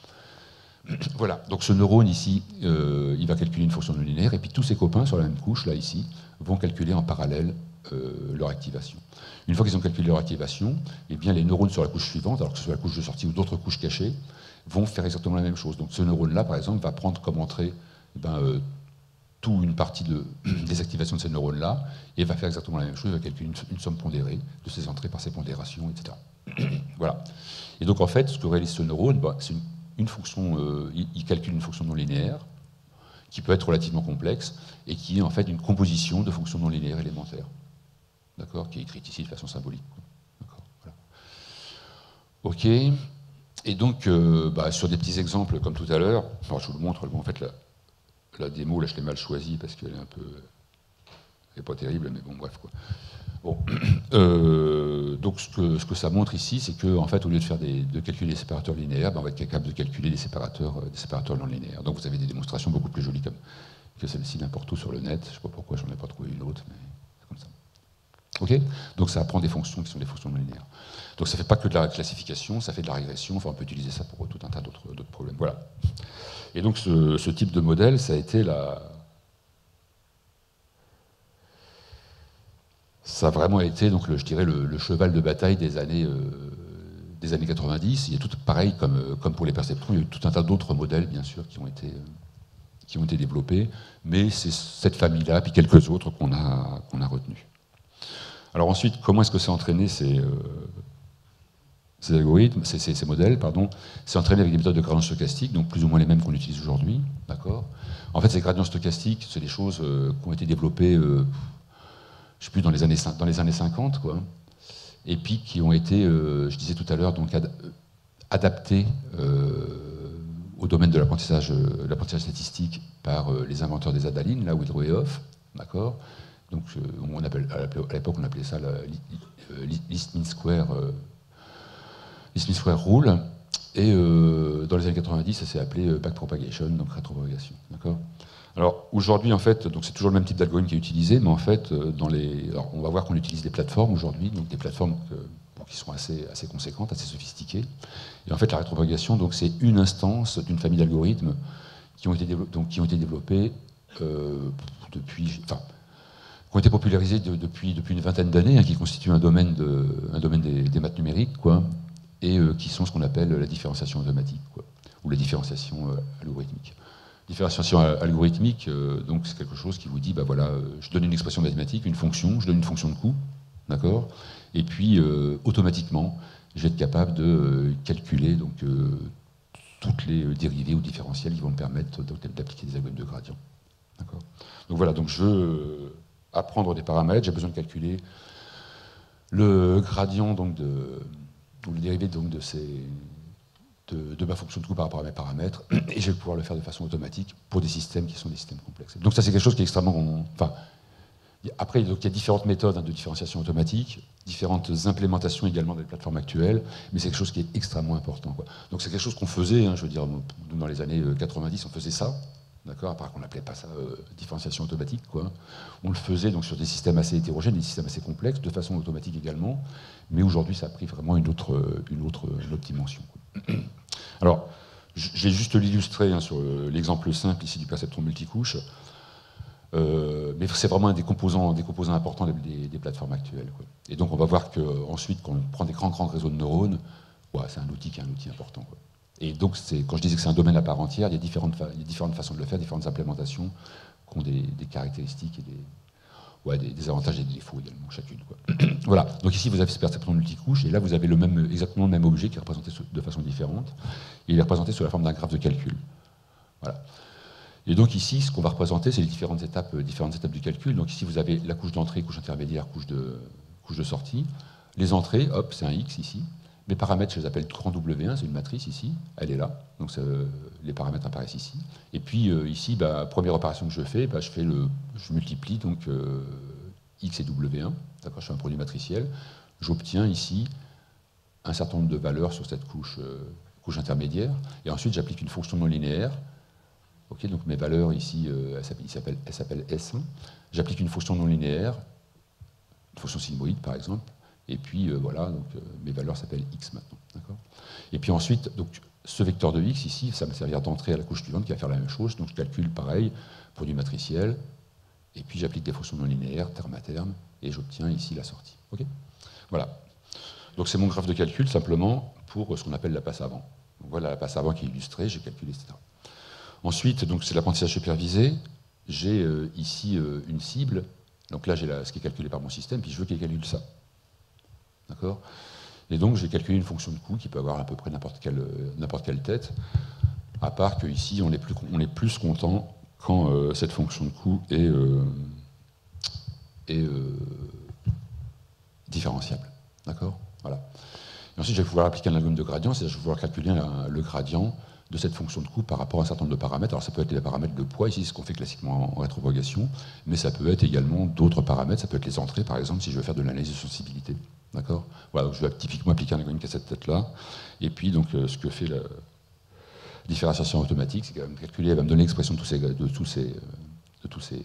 ça. Voilà, donc ce neurone ici, euh, il va calculer une fonction non linéaire, et puis tous ses copains sur la même couche, là ici, vont calculer en parallèle Euh, leur activation. Une fois qu'ils ont calculé leur activation, eh bien, les neurones sur la couche suivante, alors que ce soit la couche de sortie ou d'autres couches cachées, vont faire exactement la même chose. Donc ce neurone-là, par exemple, va prendre comme entrée eh ben, euh, toute une partie de, des activations de ces neurones-là, et va faire exactement la même chose, il va calculer une, une somme pondérée de ces entrées par ces pondérations, et cetera. Voilà. Et donc en fait, ce que réalise ce neurone, ben, c'est une, une fonction, euh, il, il calcule une fonction non linéaire, qui peut être relativement complexe, et qui est en fait une composition de fonctions non linéaires élémentaires. D'accord, qui est écrite ici de façon symbolique. Voilà. Ok. Et donc, euh, bah, sur des petits exemples comme tout à l'heure, je vous le montre. Bon, en fait, la, la démo, là, je l'ai mal choisie parce qu'elle est un peu, elle n'est pas terrible, mais bon, bref, quoi. Bon, euh, donc, ce que, ce que ça montre ici, c'est que, en fait, au lieu de faire des, de calculer des séparateurs linéaires, bah, on va être capable de calculer des séparateurs, des séparateurs non linéaires. Donc, vous avez des démonstrations beaucoup plus jolies comme, que celle-ci n'importe où sur le net. Je ne sais pas pourquoi, j'en ai pas trouvé une autre, mais c'est comme ça. Okay, donc ça apprend des fonctions qui sont des fonctions non linéaires. Donc ça ne fait pas que de la classification, ça fait de la régression, enfin on peut utiliser ça pour tout un tas d'autres problèmes. Voilà. Et donc ce, ce type de modèle, ça a été la... Ça a vraiment été, donc, le, je dirais, le, le cheval de bataille des années, euh, des années quatre-vingt-dix. Il y a tout pareil, comme, comme pour les perceptrons, il y a eu tout un tas d'autres modèles, bien sûr, qui ont été, euh, qui ont été développés, mais c'est cette famille-là, puis quelques autres qu'on a, qu'on a retenus. Alors ensuite, comment est-ce que c'est entraîné ces, euh, ces algorithmes, ces, ces, ces modèles, pardon? C'est entraîné avec des méthodes de gradient stochastique, donc plus ou moins les mêmes qu'on utilise aujourd'hui, d'accord? En fait, ces gradients stochastiques, c'est des choses euh, qui ont été développées, euh, je ne sais plus, dans les années, dans les années cinquante, quoi, et puis qui ont été, euh, je disais tout à l'heure, donc ad, adaptés euh, au domaine de l'apprentissage euh, statistique par euh, les inventeurs des adalines, là, Woodrow et Hoff, d'accord? Donc, euh, on appelle, à l'époque, on appelait ça la Least Mean Square, euh, Least Mean Square Rule. Et euh, dans les années quatre-vingt-dix, ça s'est appelé euh, backpropagation, donc rétropropagation. D'accord. Alors aujourd'hui, en fait, donc c'est toujours le même type d'algorithme qui est utilisé, mais en fait, euh, dans les, alors, on va voir qu'on utilise des plateformes aujourd'hui, donc des plateformes que, bon, qui sont assez, assez conséquentes, assez sophistiquées. Et en fait, la rétropropagation, donc c'est une instance d'une famille d'algorithmes qui ont été développés, donc, qui ont été développés euh, depuis, enfin, qui ont été popularisés de, depuis, depuis une vingtaine d'années, hein, qui constituent un domaine, de, un domaine des, des maths numériques, quoi, et euh, qui sont ce qu'on appelle la différenciation automatique, quoi, ou la différenciation euh, algorithmique. Différenciation algorithmique, euh, donc c'est quelque chose qui vous dit, bah voilà, euh, je donne une expression mathématique, une fonction, je donne une fonction de coût, d'accord, et puis euh, automatiquement, je vais être capable de euh, calculer donc euh, toutes les euh, dérivées ou différentiels qui vont me permettre d'appliquer des algorithmes de gradient, d'accord. Donc voilà, donc je veux euh, apprendre des paramètres, j'ai besoin de calculer le gradient donc de ou le dérivé donc de ces De, de ma fonction de coût par rapport à mes paramètres, et je vais pouvoir le faire de façon automatique pour des systèmes qui sont des systèmes complexes. Donc ça, c'est quelque chose qui est extrêmement... Enfin, après, donc, il y a différentes méthodes hein, de différenciation automatique, différentes implémentations également des plateformes actuelles, mais c'est quelque chose qui est extrêmement important, quoi. Donc c'est quelque chose qu'on faisait, hein, je veux dire, dans les années quatre-vingt-dix, on faisait ça, d'accord, à part qu'on n'appelait pas ça euh, différenciation automatique, quoi. On le faisait donc sur des systèmes assez hétérogènes, des systèmes assez complexes, de façon automatique également, mais aujourd'hui, ça a pris vraiment une autre, une autre, une autre dimension, quoi. Alors, je vais juste l'illustrer hein, sur l'exemple simple ici du perceptron multicouche, euh, mais c'est vraiment un des composants, des composants importants des, des, des plateformes actuelles, quoi. Et donc on va voir qu'ensuite, quand on prend des grands, grands réseaux de neurones, ouais, c'est un outil qui est un outil important, quoi. Et donc, quand je disais que c'est un domaine à part entière, il y a différentes, il y a différentes façons de le faire, différentes implémentations qui ont des, des caractéristiques et des, ouais, des, des avantages et des défauts également, chacune, quoi. Voilà, donc ici vous avez ce perceptron multicouche, et là vous avez le même, exactement le même objet qui est représenté de façon différente, et il est représenté sous la forme d'un graphe de calcul. Voilà. Et donc ici, ce qu'on va représenter, c'est les différentes étapes, différentes étapes du calcul. Donc ici vous avez la couche d'entrée, couche intermédiaire, couche de, couche de sortie. Les entrées, hop, c'est un X ici. Mes paramètres, je les appelle grand W un, c'est une matrice ici, elle est là, donc ça, les paramètres apparaissent ici. Et puis euh, ici, bah, première opération que je fais, bah, je, fais le, je multiplie donc, euh, X et W un, d'accord, je fais un produit matriciel, j'obtiens ici un certain nombre de valeurs sur cette couche, euh, couche intermédiaire, et ensuite j'applique une fonction non linéaire. Okay, donc mes valeurs ici, euh, elles s'appellent S un, j'applique une fonction non linéaire, une fonction sigmoïde par exemple. Et puis euh, voilà, donc, euh, mes valeurs s'appellent X maintenant. Et puis ensuite, donc, ce vecteur de X ici, ça va me servir d'entrée à la couche suivante qui va faire la même chose. Donc je calcule pareil, produit matriciel, et puis j'applique des fonctions non linéaires, terme à terme, et j'obtiens ici la sortie. Okay, voilà. Donc c'est mon graphe de calcul simplement pour ce qu'on appelle la passe avant. Donc voilà la passe avant qui est illustrée, j'ai calculé, et cetera. Ensuite, donc c'est l'apprentissage supervisé. J'ai euh, ici euh, une cible. Donc là, j'ai ce qui est calculé par mon système, puis je veux qu'il calcule ça. D'accord ? Et donc, j'ai calculé une fonction de coût qui peut avoir à peu près n'importe quelle, n'importe quelle tête, à part qu'ici, on est plus, on est plus content quand euh, cette fonction de coût est, euh, est euh, différenciable. D'accord ? Voilà. Et ensuite, je vais pouvoir appliquer un algorithme de gradient, c'est-à-dire que je vais pouvoir calculer un, le gradient de cette fonction de coût par rapport à un certain nombre de paramètres. Alors ça peut être les paramètres de poids, ici, ce qu'on fait classiquement en rétropropagation, mais ça peut être également d'autres paramètres, ça peut être les entrées, par exemple, si je veux faire de l'analyse de sensibilité. D'accord ? Voilà, donc je vais typiquement appliquer un algorithme qui a cette tête-là. Et puis, donc, euh, ce que fait la différenciation automatique, c'est qu'elle va me calculer, elle va me donner l'expression de tous ces, de tous ces, de tous ces,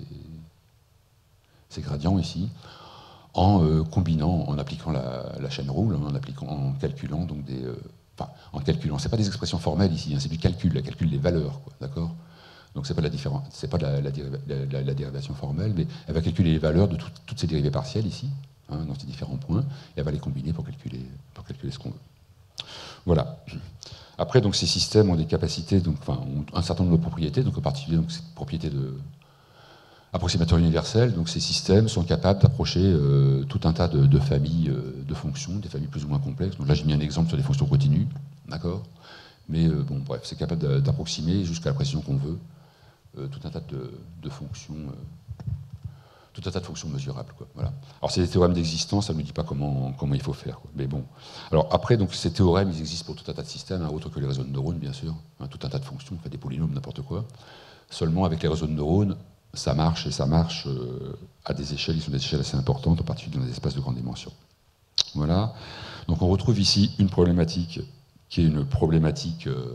ces gradients ici, en euh, combinant, en appliquant la, la chaîne roule, en appliquant, en calculant donc des, euh, enfin, en calculant. C'est pas des expressions formelles ici, hein, c'est du calcul, la calcul des valeurs, quoi, d'accord ? Donc c'est pas, la, c'est pas la, la, la, la dérivation formelle, mais elle va calculer les valeurs de tout, toutes ces dérivées partielles ici. Hein, dans ces différents points, et elle va les combiner pour calculer, pour calculer ce qu'on veut. Voilà. Après, donc, ces systèmes ont des capacités, donc, enfin, ont un certain nombre de propriétés, donc en particulier donc, cette propriété de approximateur universel. Donc ces systèmes sont capables d'approcher euh, tout un tas de, de familles euh, de fonctions, des familles plus ou moins complexes. Donc là, j'ai mis un exemple sur des fonctions continues, d'accord ? Mais euh, bon, bref, c'est capable d'approximer jusqu'à la précision qu'on veut euh, tout un tas de, de fonctions. Euh, tout un tas de fonctions mesurables, quoi. Voilà. Alors c'est des théorèmes d'existence, ça ne nous dit pas comment, comment il faut faire, quoi. Mais bon. Alors après, donc, ces théorèmes, ils existent pour tout un tas de systèmes, hein, autres que les réseaux de neurones, bien sûr, hein, tout un tas de fonctions, on fait des polynômes, n'importe quoi. Seulement, avec les réseaux de neurones, ça marche, et ça marche euh, à des échelles, ils sont des échelles assez importantes, en particulier dans des espaces de grande dimension. Voilà. Donc on retrouve ici une problématique qui est une problématique, euh,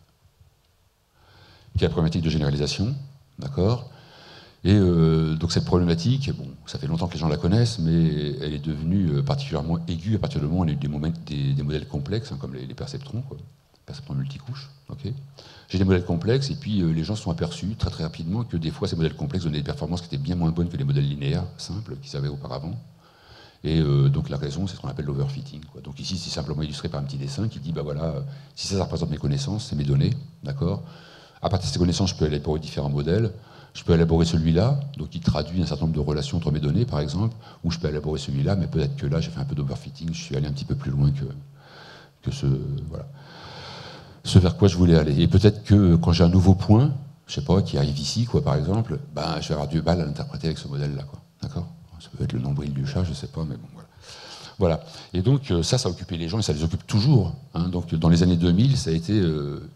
qui est la problématique de généralisation, d'accord. Et euh, donc cette problématique, bon, ça fait longtemps que les gens la connaissent, mais elle est devenue particulièrement aiguë à partir du moment où on a eu des, moments, des, des modèles complexes, hein, comme les, les perceptrons, quoi. Perceptrons multicouches. Okay. J'ai des modèles complexes, et puis euh, les gens se sont aperçus très très rapidement que des fois ces modèles complexes donnaient des performances qui étaient bien moins bonnes que les modèles linéaires simples qu'ils avaient auparavant. Et euh, donc la raison, c'est ce qu'on appelle l'overfitting. Donc ici, c'est simplement illustré par un petit dessin qui dit, bah voilà, si ça, ça représente mes connaissances, c'est mes données, d'accord. À partir de ces connaissances, je peux élaborer différents modèles. Je peux élaborer celui-là, donc il traduit un certain nombre de relations entre mes données, par exemple, ou je peux élaborer celui-là, mais peut-être que là, j'ai fait un peu d'overfitting, je suis allé un petit peu plus loin que, que ce, voilà, ce vers quoi je voulais aller. Et peut-être que quand j'ai un nouveau point, je sais pas, qui arrive ici, quoi, par exemple, ben, je vais avoir du mal à l'interpréter avec ce modèle-là, quoi. D'accord ? Ça peut être le nombril du chat, je sais pas, mais bon, voilà. Voilà. Et donc, ça, ça a occupé les gens, et ça les occupe toujours. Hein. Donc, dans les années deux mille, ça a été euh,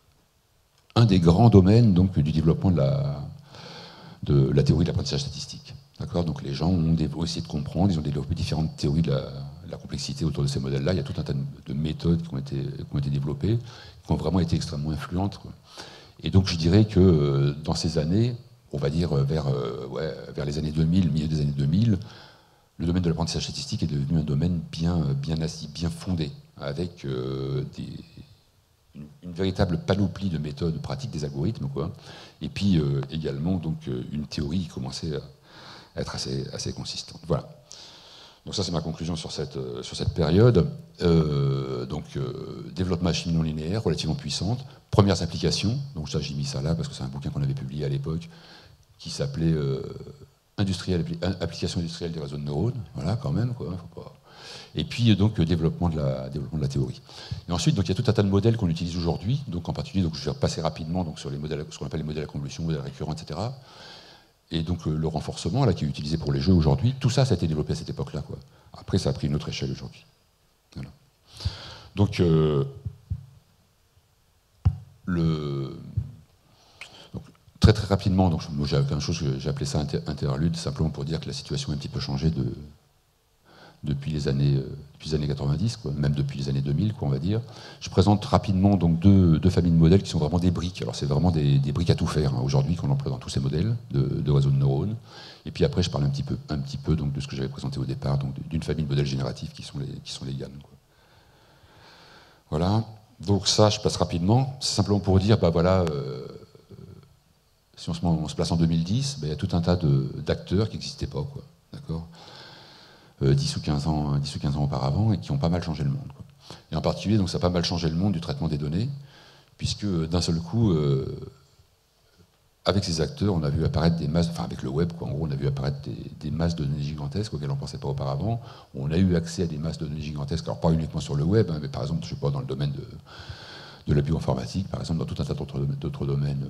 un des grands domaines donc, du développement de la de la théorie de l'apprentissage statistique. Donc les gens ont, ont essayé de comprendre, ils ont développé différentes théories de la, de la complexité autour de ces modèles-là. Il y a tout un tas de, de méthodes qui ont, été, qui ont été développées, qui ont vraiment été extrêmement influentes, quoi. Et donc je dirais que euh, dans ces années, on va dire vers, euh, ouais, vers les années deux mille, milieu des années deux mille, le domaine de l'apprentissage statistique est devenu un domaine bien, bien assis, bien fondé, avec euh, des... Une, une véritable panoplie de méthodes pratiques, des algorithmes, quoi. Et puis euh, également donc, une théorie qui commençait à être assez, assez consistante. Voilà. Donc ça, c'est ma conclusion sur cette, sur cette période. Euh, donc, euh, développement machine non linéaire, relativement puissante. Premières applications, donc ça, j'ai mis ça là, parce que c'est un bouquin qu'on avait publié à l'époque, qui s'appelait euh, Industriel, Application industrielle des réseaux de neurones. Voilà, quand même, quoi. Faut pas... Et puis donc développement de la, développement de la théorie. Et ensuite, donc, il y a tout un tas de modèles qu'on utilise aujourd'hui, donc en particulier, donc, je vais passer rapidement donc, sur les modèles, ce qu'on appelle les modèles à convolution, modèles récurrents, et cetera. Et donc le renforcement, là, qui est utilisé pour les jeux aujourd'hui, tout ça, ça a été développé à cette époque-là, quoi. Après, ça a pris une autre échelle aujourd'hui. Voilà. Donc, euh, le... donc, très très rapidement, donc, j'ai quelque chose que j'ai appelé ça inter interlude, simplement pour dire que la situation a un petit peu changé de... depuis les années, euh, depuis les années quatre-vingt-dix, quoi, même depuis les années deux mille, quoi, on va dire. Je présente rapidement donc, deux, deux familles de modèles qui sont vraiment des briques. Alors c'est vraiment des, des briques à tout faire, hein, aujourd'hui, qu'on emploie dans tous ces modèles de, de réseaux de neurones. Et puis après, je parle un petit peu, un petit peu donc, de ce que j'avais présenté au départ, donc d'une famille de modèles génératifs qui sont les, qui sont les GAN, quoi. Voilà. Donc ça, je passe rapidement. C'est simplement pour dire, bah voilà, euh, si on se, on se place en deux mille dix, bah, il y a tout un tas d'acteurs qui n'existaient pas, quoi. D'accord ? dix ou quinze ans, dix ou quinze ans auparavant, et qui ont pas mal changé le monde, quoi. Et en particulier, donc, ça a pas mal changé le monde du traitement des données, puisque d'un seul coup, euh, avec ces acteurs, on a vu apparaître des masses, enfin avec le web, quoi, en gros, on a vu apparaître des, des masses de données gigantesques auxquelles on ne pensait pas auparavant. On a eu accès à des masses de données gigantesques, alors pas uniquement sur le web, hein, mais par exemple, je sais pas, dans le domaine de, de la bioinformatique, par exemple, dans tout un tas d'autres domaines,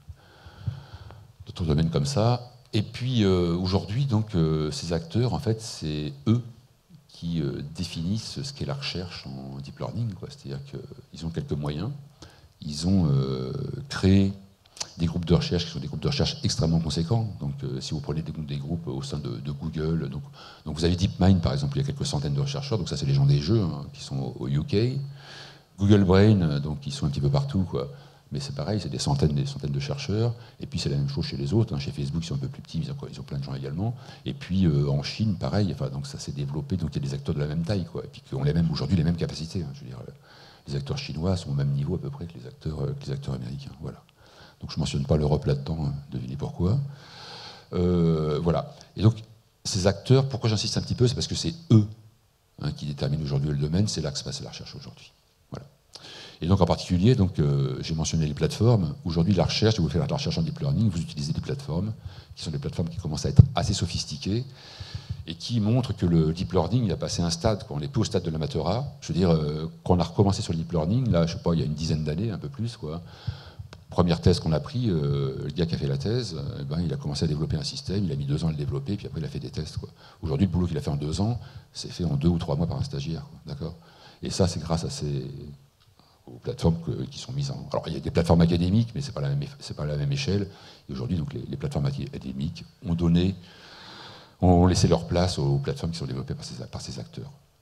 d'autres domaines comme ça. Et puis euh, aujourd'hui, donc, euh, ces acteurs, en fait, c'est eux qui euh, définissent ce qu'est la recherche en deep learning, c'est-à-dire qu'ils ont quelques moyens. Ils ont euh, créé des groupes de recherche qui sont des groupes de recherche extrêmement conséquents. Donc, euh, si vous prenez des, des groupes au sein de, de Google, donc, donc vous avez DeepMind, par exemple, il y a quelques centaines de chercheurs. Donc ça, c'est les gens des jeux, hein, qui sont au, au U K. Google Brain, donc ils sont un petit peu partout, quoi. Mais c'est pareil, c'est des centaines des centaines de chercheurs. Et puis c'est la même chose chez les autres, hein. Chez Facebook, ils sont un peu plus petits, ils ont, ils ont plein de gens également. Et puis euh, en Chine, pareil, enfin, donc ça s'est développé, donc il y a des acteurs de la même taille, quoi. Et puis qui ont les mêmes, aujourd'hui les mêmes capacités, hein. Je veux dire, les acteurs chinois sont au même niveau à peu près que les acteurs, euh, que les acteurs américains. Voilà. Donc je ne mentionne pas l'Europe là-dedans, hein, devinez pourquoi. Euh, voilà. Et donc ces acteurs, pourquoi j'insiste un petit peu, c'est parce que c'est eux, hein, qui déterminent aujourd'hui le domaine, c'est là que se passe la recherche aujourd'hui. Voilà. Et donc en particulier, donc, euh, j'ai mentionné les plateformes. Aujourd'hui, la recherche, si vous faites de la recherche en deep learning, vous utilisez des plateformes, qui sont des plateformes qui commencent à être assez sophistiquées, et qui montrent que le deep learning a passé un stade, quoi. On n'est plus au stade de l'amateur. Je veux dire, euh, quand on a recommencé sur le deep learning, là, je sais pas, il y a une dizaine d'années, un peu plus, quoi. Première thèse qu'on a pris, euh, le gars qui a fait la thèse, euh, ben, il a commencé à développer un système, il a mis deux ans à le développer, puis après il a fait des tests, quoi. Aujourd'hui, le boulot qu'il a fait en deux ans, c'est fait en deux ou trois mois par un stagiaire, d'accord. Et ça, c'est grâce à ces aux plateformes que, qui sont mises en... Alors, il y a des plateformes académiques, mais ce n'est pas la même, c'est pas la même échelle. Et aujourd'hui, donc, les, les plateformes académiques ont donné, ont laissé leur place aux plateformes qui sont développées par ces, par ces acteurs.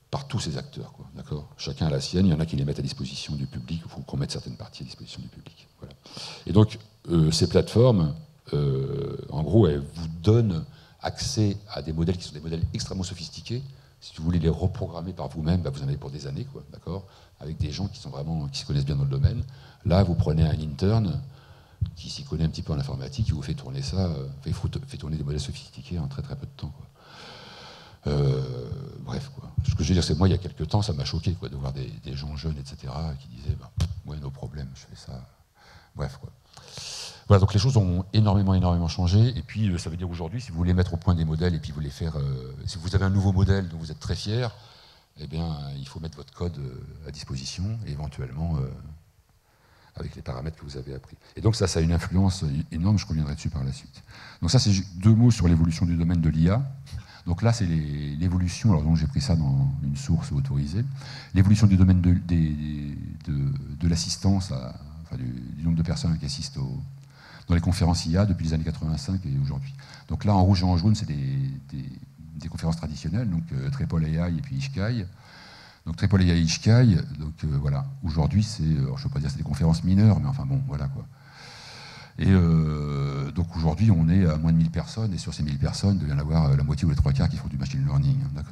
par tous ces acteurs, quoi, d'accord ? Chacun a la sienne, il y en a qui les mettent à disposition du public, il faut qu'on mette certaines parties à disposition du public. Voilà. Et donc, euh, ces plateformes, euh, en gros, elles vous donnent accès à des modèles qui sont des modèles extrêmement sophistiqués. Si vous voulez les reprogrammer par vous-même, bah vous en avez pour des années, quoi, d'accord ? Avec des gens qui sont vraiment, qui se connaissent bien dans le domaine. Là, vous prenez un interne qui s'y connaît un petit peu en informatique, qui vous fait tourner ça, euh, fait, fait tourner des modèles sophistiqués en très très peu de temps, quoi. Euh, bref, quoi. Ce que je veux dire, c'est moi, il y a quelques temps, ça m'a choqué, quoi, de voir des, des gens jeunes, et cetera, qui disaient, bah, ouais, nos problèmes, je fais ça. Bref, quoi. Voilà, donc les choses ont énormément, énormément changé. Et puis, ça veut dire aujourd'hui, si vous voulez mettre au point des modèles et puis vous les faire, euh, si vous avez un nouveau modèle dont vous êtes très fier, eh bien, il faut mettre votre code euh, à disposition et éventuellement euh, avec les paramètres que vous avez appris. Et donc ça, ça a une influence énorme. Je reviendrai dessus par la suite. Donc ça, c'est deux mots sur l'évolution du domaine de l'I A. Donc là, c'est l'évolution, alors donc j'ai pris ça dans une source autorisée, l'évolution du domaine de, de, de, de l'assistance, enfin du, du nombre de personnes qui assistent au, dans les conférences I A depuis les années quatre-vingt-cinq et aujourd'hui. Donc là, en rouge et en jaune, c'est des, des, des conférences traditionnelles, donc euh, Trepol A I et puis Ishkai. Donc Trepol A I et Ishkai, donc euh, voilà, aujourd'hui, c'est, je ne veux pas dire que c'est des conférences mineures, mais enfin bon, voilà quoi. Et euh, donc aujourd'hui, on est à moins de mille personnes, et sur ces mille personnes, il doit y en avoir la moitié ou les trois quarts qui font du machine learning, hein, d'accord ?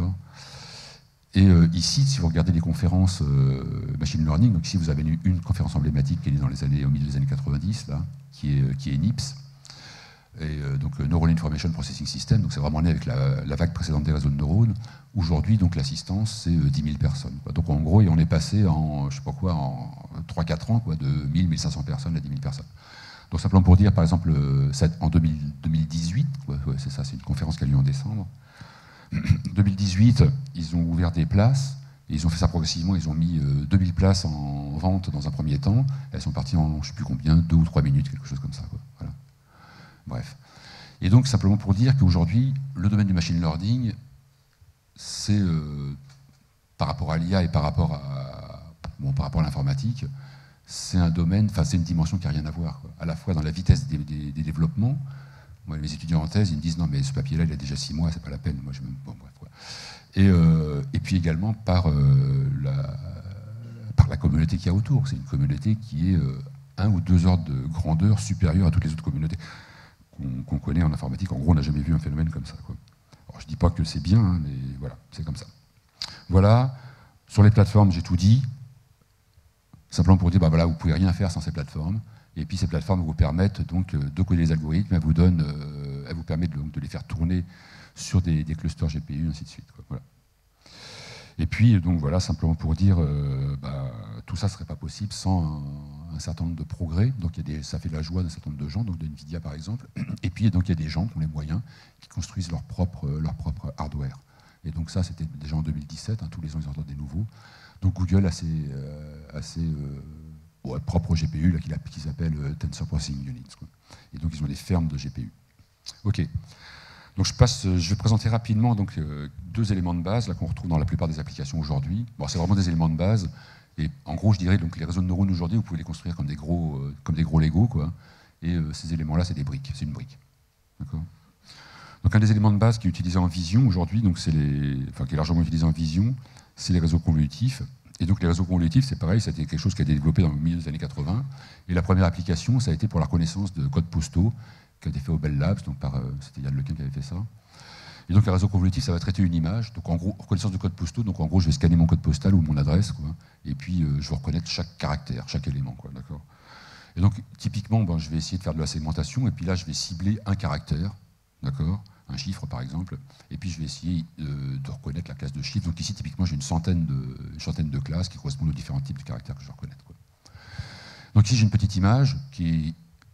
Et euh, ici, si vous regardez les conférences euh, machine learning, donc ici vous avez une, une conférence emblématique qui est dans les années, au milieu des années quatre-vingt-dix, là, qui est, qui est N I P S, et euh, donc Neural Information Processing System, donc c'est vraiment né avec la, la vague précédente des réseaux de neurones. Aujourd'hui, donc l'assistance, c'est euh, dix mille personnes, quoi. Donc en gros, on est passé en, je sais pas quoi, en trois quatre ans, quoi, de mille à mille cinq cents personnes à dix mille personnes. Donc simplement pour dire, par exemple, en deux mille dix-huit, ouais, ouais, c'est ça, c'est une conférence qui a lieu en décembre, deux mille dix-huit, ils ont ouvert des places, et ils ont fait ça progressivement, ils ont mis euh, deux mille places en vente dans un premier temps, elles sont parties en, je ne sais plus combien, deux ou trois minutes, quelque chose comme ça, quoi. Voilà. Bref. Et donc simplement pour dire qu'aujourd'hui, le domaine du machine learning, c'est, euh, par rapport à l'I A et par rapport à, bon, par rapport à l'informatique, c'est un domaine, enfin c'est une dimension qui n'a rien à voir, quoi. À la fois dans la vitesse des, des, des développements. Moi, mes étudiants en thèse, ils me disent non mais ce papier-là, il a déjà six mois, c'est pas la peine. Moi, je même bon, bref, quoi. Et, euh, et puis également par, euh, la, par la communauté qu'il y a autour. C'est une communauté qui est euh, un ou deux ordres de grandeur supérieure à toutes les autres communautés qu'on qu'on connaît en informatique. En gros, on n'a jamais vu un phénomène comme ça, quoi. Alors, je dis pas que c'est bien, hein, mais voilà, c'est comme ça. Voilà. Sur les plateformes, j'ai tout dit. Simplement pour dire, bah voilà, vous ne pouvez rien faire sans ces plateformes. Et puis ces plateformes vous permettent donc de coder les algorithmes, elles vous, donnent, euh, elles vous permettent donc de les faire tourner sur des, des clusters G P U, ainsi de suite, quoi. Voilà. Et puis, donc voilà, simplement pour dire, euh, bah, tout ça ne serait pas possible sans un, un certain nombre de progrès. Donc il y a des, ça fait la joie d'un certain nombre de gens, donc de NVIDIA par exemple. Et puis donc il y a des gens qui ont les moyens, qui construisent leur propre, leur propre hardware. Et donc ça, c'était déjà en deux mille dix-sept, hein, tous les ans ils en sortent des nouveaux. Donc Google a ses, euh, a ses euh, ouais, propres G P U là, qui, qui s'appellent euh, Tensor Processing Units, quoi. Et donc ils ont des fermes de G P U. Ok. Donc je, passe, je vais présenter rapidement donc, euh, deux éléments de base là, qu'on retrouve dans la plupart des applications aujourd'hui. Bon, c'est vraiment des éléments de base. Et en gros, je dirais donc les réseaux de neurones aujourd'hui, vous pouvez les construire comme des gros, euh, comme des gros Lego, quoi. Et euh, ces éléments-là, c'est des briques. C'est une brique. D'accord ? Donc un des éléments de base qui est utilisé en vision aujourd'hui, donc c'est les, enfin qui est largement utilisé en vision, c'est les réseaux convolutifs. Et donc les réseaux convolutifs, c'est pareil, ça a été quelque chose qui a été développé dans le milieu des années quatre-vingts. Et la première application, ça a été pour la reconnaissance de codes postaux, qui a été fait au Bell Labs, donc par, euh, c'était Yann Lequin qui avait fait ça. Et donc les réseaux convolutifs, ça va traiter une image, donc en gros, reconnaissance de codes postaux, donc en gros, je vais scanner mon code postal ou mon adresse, quoi, et puis euh, je vais reconnaître chaque caractère, chaque élément, quoi, d'accord. Et donc typiquement, ben, je vais essayer de faire de la segmentation, et puis là, je vais cibler un caractère, d'accord, un chiffre par exemple, et puis je vais essayer euh, de reconnaître la classe de chiffres. Donc ici, typiquement, j'ai une centaine de, une centaine de classes qui correspondent aux différents types de caractères que je vais reconnaître, quoi. Donc ici, j'ai une petite image qui est,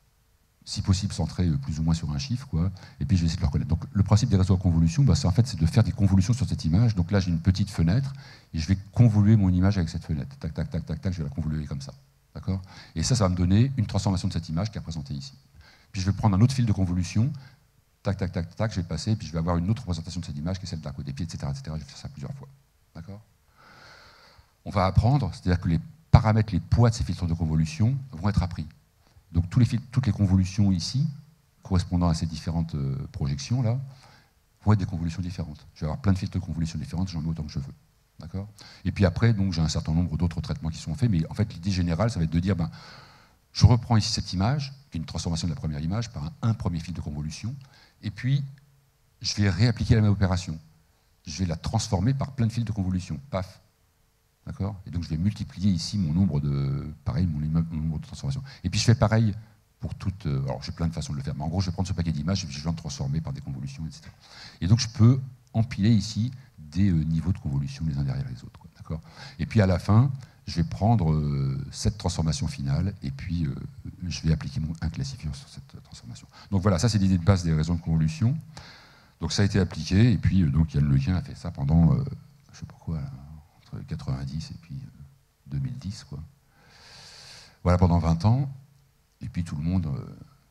si possible, centrée plus ou moins sur un chiffre, quoi, et puis je vais essayer de le reconnaître. Donc le principe des réseaux à convolution, bah, c'est en fait c'est de faire des convolutions sur cette image. Donc là, j'ai une petite fenêtre, et je vais convoluer mon image avec cette fenêtre. Tac, tac, tac, tac, tac, je vais la convoluer comme ça. D'accord ? Et ça, ça va me donner une transformation de cette image qui est représentée ici. Puis je vais prendre un autre fil de convolution, tac, tac, tac, tac, je vais le passer, puis je vais avoir une autre représentation de cette image qui est celle de la côté, et cetera, et cetera. Je vais faire ça plusieurs fois. D'accord ? On va apprendre, c'est-à-dire que les paramètres, les poids de ces filtres de convolution vont être appris. Donc tous les filtres, toutes les convolutions ici, correspondant à ces différentes euh, projections-là, vont être des convolutions différentes. Je vais avoir plein de filtres de convolutions différentes, j'en mets autant que je veux. D'accord. Et puis après, donc, j'ai un certain nombre d'autres traitements qui sont faits, mais en fait, l'idée générale, ça va être de dire, ben, je reprends ici cette image, qui est une transformation de la première image, par un, un premier fil de convolution, et puis je vais réappliquer la même opération. Je vais la transformer par plein de fils de convolution. Paf. D'accord. Et donc, je vais multiplier ici mon nombre de, pareil, mon, mon nombre de transformations. Et puis, je fais pareil pour toutes. Alors, j'ai plein de façons de le faire, mais en gros, je vais prendre ce paquet d'images et je vais le transformer par des convolutions, et cetera. Et donc, je peux empiler ici des euh, niveaux de convolution les uns derrière les autres. D'accord. Et puis, à la fin, je vais prendre euh, cette transformation finale et puis euh, je vais appliquer mon, un classifieur sur cette transformation. Donc voilà, ça c'est l'idée de base des raisons de convolution. Donc ça a été appliqué et puis euh, donc Yann Lequin a fait ça pendant, euh, je sais pas quoi, là, entre quatre-vingt-dix et puis euh, deux mille dix, quoi. Voilà, pendant vingt ans. Et puis tout le monde, euh,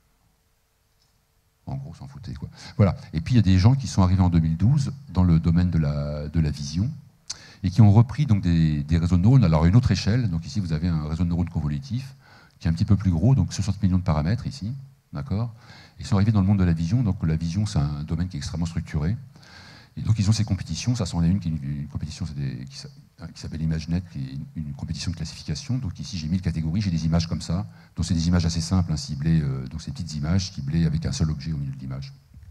en gros, s'en foutait, quoi. Voilà. Et puis il y a des gens qui sont arrivés en deux mille douze dans le domaine de la, de la vision, et qui ont repris donc des, des réseaux de neurones, alors à une autre échelle. Donc ici, vous avez un réseau de neurones convolutif qui est un petit peu plus gros, donc soixante millions de paramètres ici, d'accord. Ils sont arrivés dans le monde de la vision, donc la vision, c'est un domaine qui est extrêmement structuré. Et donc ils ont ces compétitions, ça c'en est une, qui est une, une compétition des, qui, qui s'appelle ImageNet, qui est une, une compétition de classification. Donc ici, j'ai mille catégories, j'ai des images comme ça, donc c'est des images assez simples, hein, ciblées, euh, donc c'est des petites images ciblées avec un seul objet au milieu de l'image.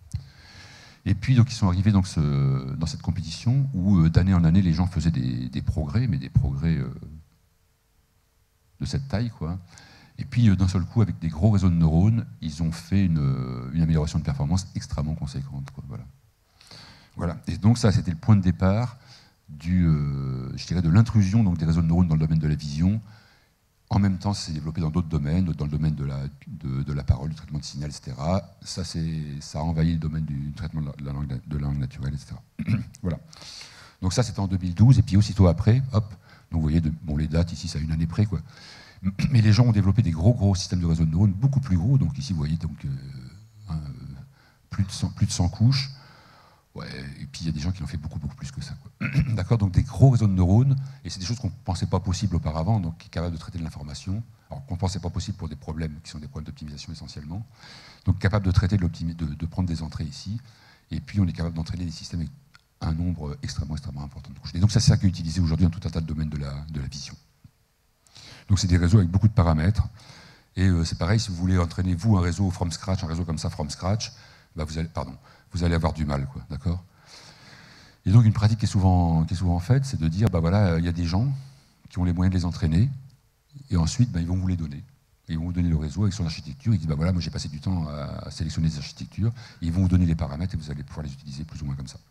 Et puis, donc, ils sont arrivés donc, ce, dans cette compétition où, euh, d'année en année, les gens faisaient des, des progrès, mais des progrès euh, de cette taille, quoi. Et puis, euh, d'un seul coup, avec des gros réseaux de neurones, ils ont fait une, une amélioration de performance extrêmement conséquente, quoi. Voilà. Voilà. Et donc, ça, c'était le point de départ du, euh, je dirais, de l'intrusion donc, des réseaux de neurones dans le domaine de la vision. En même temps, ça s'est développé dans d'autres domaines, dans le domaine de la, de, de la parole, du traitement de signal, et cetera. Ça, ça a envahi le domaine du traitement de la langue, de la langue naturelle, et cetera. Voilà. Donc ça, c'était en deux mille douze, et puis aussitôt après, hop, donc vous voyez, de, bon, les dates ici, ça a une année près, quoi. Mais les gens ont développé des gros, gros systèmes de réseaux de neurones, beaucoup plus gros. Donc ici, vous voyez, donc, euh, un, plus, de cent, plus de cent couches. Ouais, et puis il y a des gens qui l'ont fait beaucoup, beaucoup plus que ça. D'accord. Donc des gros réseaux de neurones, et c'est des choses qu'on ne pensait pas possibles auparavant, donc qui sont capables de traiter de l'information. Alors qu'on ne pensait pas possible pour des problèmes qui sont des problèmes d'optimisation essentiellement. Donc capable de traiter, de, de, de prendre des entrées ici, et puis on est capable d'entraîner des systèmes avec un nombre extrêmement, extrêmement important de couches. Et donc ça, c'est ça qui est utilisé aujourd'hui dans tout un tas de domaines de la, de la vision. Donc c'est des réseaux avec beaucoup de paramètres, et euh, c'est pareil, si vous voulez entraîner, vous, un réseau from scratch, un réseau comme ça from scratch, bah, vous allez, pardon, vous allez avoir du mal, quoi, d'accord. Et donc une pratique qui est souvent, qui est souvent faite, c'est de dire, bah voilà, il y a des gens qui ont les moyens de les entraîner, et ensuite, bah, ils vont vous les donner. Et ils vont vous donner le réseau avec son architecture, ils disent, bah voilà, moi j'ai passé du temps à sélectionner des architectures, et ils vont vous donner les paramètres, et vous allez pouvoir les utiliser plus ou moins comme ça.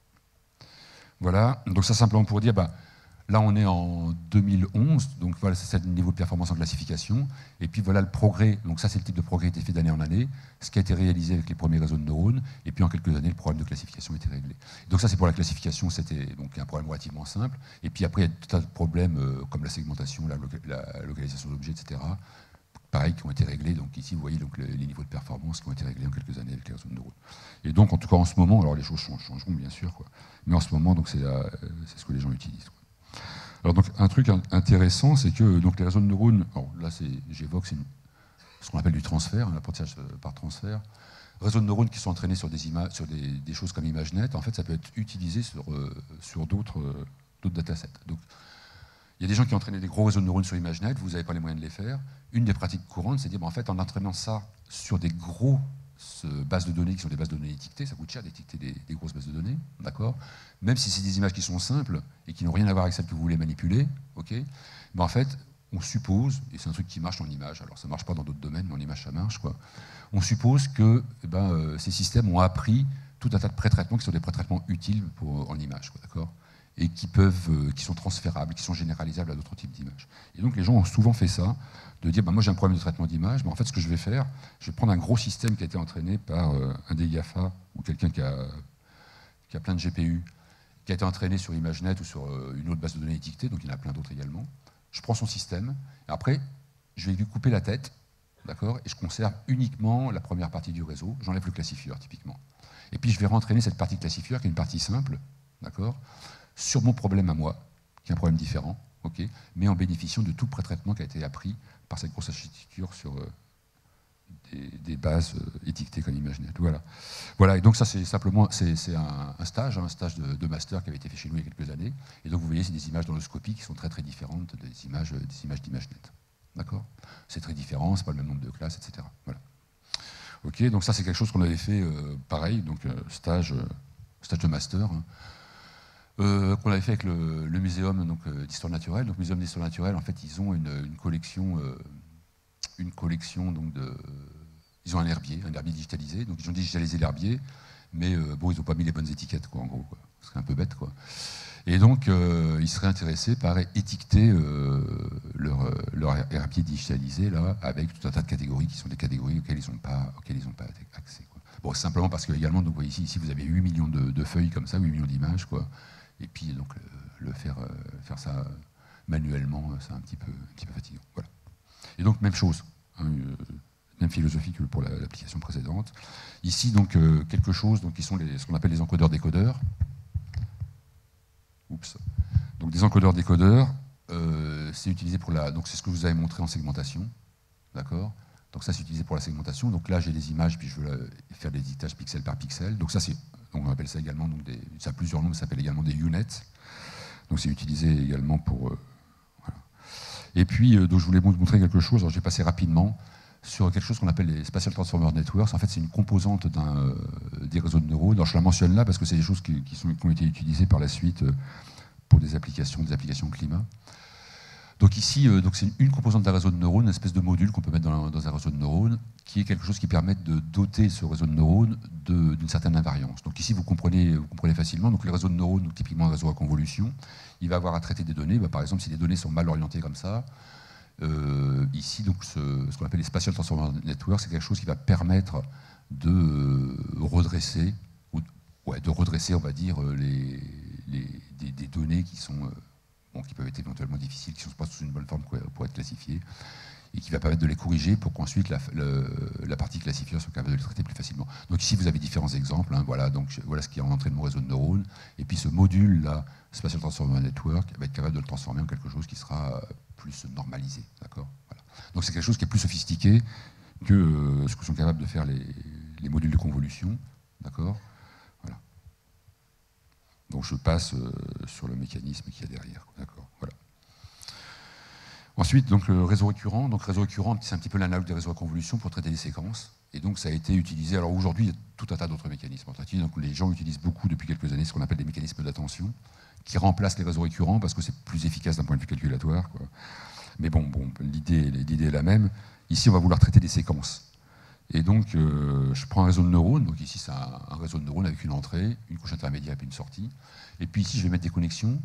Voilà, donc ça simplement pour dire, bah, là on est en deux mille onze, donc voilà, c'est le niveau de performance en classification, et puis voilà le progrès, donc ça c'est le type de progrès qui a été fait d'année en année, ce qui a été réalisé avec les premiers réseaux de neurones, et puis en quelques années le problème de classification a été réglé. Donc ça c'est pour la classification, c'était donc un problème relativement simple, et puis après il y a tout un tas de problèmes euh, comme la segmentation, la, loca la localisation d'objets, et cetera, pareil, qui ont été réglés, donc ici vous voyez donc, le, les niveaux de performance qui ont été réglés en quelques années avec les réseaux de neurones. Et donc en tout cas en ce moment, alors les choses changeront bien sûr, quoi, mais en ce moment donc c'est ce que les gens utilisent, quoi. Alors donc, un truc intéressant, c'est que donc, les réseaux de neurones, alors là j'évoque ce qu'on appelle du transfert, l'apprentissage par transfert. Réseaux de neurones qui sont entraînés sur des, images, sur des, des choses comme ImageNet, en fait ça peut être utilisé sur, euh, sur d'autres euh, datasets. Donc il y a des gens qui ont entraîné des gros réseaux de neurones sur ImageNet, vous n'avez pas les moyens de les faire. Une des pratiques courantes, c'est de dire, bon, en fait en entraînant ça sur des gros bases de données qui sont des bases de données étiquetées, ça coûte cher d'étiqueter des, des grosses bases de données, d'accord. Même si c'est des images qui sont simples et qui n'ont rien à voir avec celles que vous voulez manipuler, ok. Mais en fait, on suppose, et c'est un truc qui marche en image, alors ça ne marche pas dans d'autres domaines, mais en image ça marche, quoi. On suppose que eh ben, euh, ces systèmes ont appris tout un tas de pré-traitements qui sont des pré-traitements utiles pour, en image, quoi, d'accord, et qui peuvent, euh, qui sont transférables, qui sont généralisables à d'autres types d'images. Et donc les gens ont souvent fait ça, de dire, bah, moi j'ai un problème de traitement d'image, mais en fait ce que je vais faire, je vais prendre un gros système qui a été entraîné par euh, un des GAFA, ou quelqu'un qui a, qui a plein de G P U, qui a été entraîné sur ImageNet ou sur euh, une autre base de données étiquetée, donc il y en a plein d'autres également. Je prends son système, et après je vais lui couper la tête, d'accord, et je conserve uniquement la première partie du réseau, j'enlève le classifieur typiquement. Et puis je vais rentraîner cette partie classifieur, qui est une partie simple, d'accord, sur mon problème à moi, qui est un problème différent, okay, mais en bénéficiant de tout le pré-traitement qui a été appris par cette grosse architecture sur euh, des, des bases euh, étiquetées comme ImageNet. Voilà. Voilà, et donc ça c'est simplement c'est un, un stage, un stage de, de master qui avait été fait chez nous il y a quelques années. Et donc vous voyez, c'est des images d'endoscopie qui sont très très différentes des images des images d'ImageNet. D'accord? C'est très différent, c'est pas le même nombre de classes, et cetera. Voilà. Ok, donc ça c'est quelque chose qu'on avait fait euh, pareil, donc euh, stage, euh, stage de master, hein, euh, qu'on avait fait avec le, le muséum donc, euh, d'histoire naturelle. Donc le muséum d'histoire naturelle, en fait, ils ont une, une collection, euh, une collection donc de, ils ont un herbier, un herbier digitalisé. Donc ils ont digitalisé l'herbier, mais euh, bon, ils n'ont pas mis les bonnes étiquettes, quoi, en gros, quoi. Ce serait un peu bête, quoi. Et donc, euh, ils seraient intéressés par étiqueter euh, leur, leur herbier digitalisé là, avec tout un tas de catégories qui sont des catégories auxquelles ils n'ont pas, auxquelles ils n'ont pas accès, quoi. Bon, simplement parce que également, donc, vous voyez ici, ici, vous avez huit millions de, de feuilles comme ça, huit millions d'images, quoi. Et puis, donc, le, le faire, euh, faire ça manuellement, c'est un petit peu, un petit peu fatigant. Voilà. Et donc, même chose, hein, euh, même philosophie que pour l'application précédente. Ici, donc, euh, quelque chose donc, qui sont les, ce qu'on appelle les encodeurs-décodeurs. Oups. Donc des encodeurs-décodeurs, euh, c'est utilisé pour la. Donc c'est ce que je vous avez montré en segmentation, d'accord. Donc ça c'est utilisé pour la segmentation. Donc là j'ai les images puis je veux faire des éditages pixel par pixel. Donc ça c'est, donc on appelle ça également donc des, ça a plusieurs noms, mais ça s'appelle également des U N E T. Donc c'est utilisé également pour. Euh, voilà. Et puis euh, donc je voulais vous montrer quelque chose. Alors je vais passer rapidement sur quelque chose qu'on appelle les Spatial Transformer Networks. En fait, c'est une composante d'un, euh, des réseaux de neurones. Alors, je la mentionne là parce que c'est des choses qui, qui, sont, qui ont été utilisées par la suite euh, pour des applications, des applications climat. Donc ici, euh, donc c'est une composante d'un réseau de neurones, une espèce de module qu'on peut mettre dans, dans un réseau de neurones, qui est quelque chose qui permet de doter ce réseau de neurones d'une certaine invariance. Donc ici, vous comprenez, vous comprenez facilement. Donc les réseaux de neurones, donc typiquement un réseau à convolution, il va avoir à traiter des données. Bah, par exemple, si les données sont mal orientées comme ça, Euh, ici, donc, ce, ce qu'on appelle les Spatial Transformer Networks, c'est quelque chose qui va permettre de euh, redresser, ou, ouais, de redresser, on va dire, les, les, des, des données qui sont, euh, bon, qui peuvent être éventuellement difficiles, qui ne sont pas sous une bonne forme pour, pour être classifiées, et qui va permettre de les corriger pour qu'ensuite la, la partie classifiée soit capable de les traiter plus facilement. Donc ici, vous avez différents exemples. Hein, voilà, donc voilà ce qui est en entrée de mon réseau de neurones. Et puis ce module-là, Spatial Transformer Network, va être capable de le transformer en quelque chose qui sera plus normalisé. D'accord. Voilà. Donc c'est quelque chose qui est plus sophistiqué que euh, ce que sont capables de faire les, les modules de convolution. D'accord. Voilà. Donc je passe euh, sur le mécanisme qu'il y a derrière. D'accord. Voilà. Ensuite, donc, le réseau récurrent. Donc, réseau récurrent, c'est un petit peu l'analogue des réseaux à convolution pour traiter des séquences. Et donc, ça a été utilisé. Alors, aujourd'hui, il y a tout un tas d'autres mécanismes. Donc, les gens utilisent beaucoup depuis quelques années ce qu'on appelle des mécanismes d'attention, qui remplacent les réseaux récurrents parce que c'est plus efficace d'un point de vue calculatoire, quoi. Mais bon, bon l'idée est la même. Ici, on va vouloir traiter des séquences. Et donc, euh, je prends un réseau de neurones. Donc, ici, c'est un, un réseau de neurones avec une entrée, une couche intermédiaire et puis une sortie. Et puis, ici, je vais mettre des connexions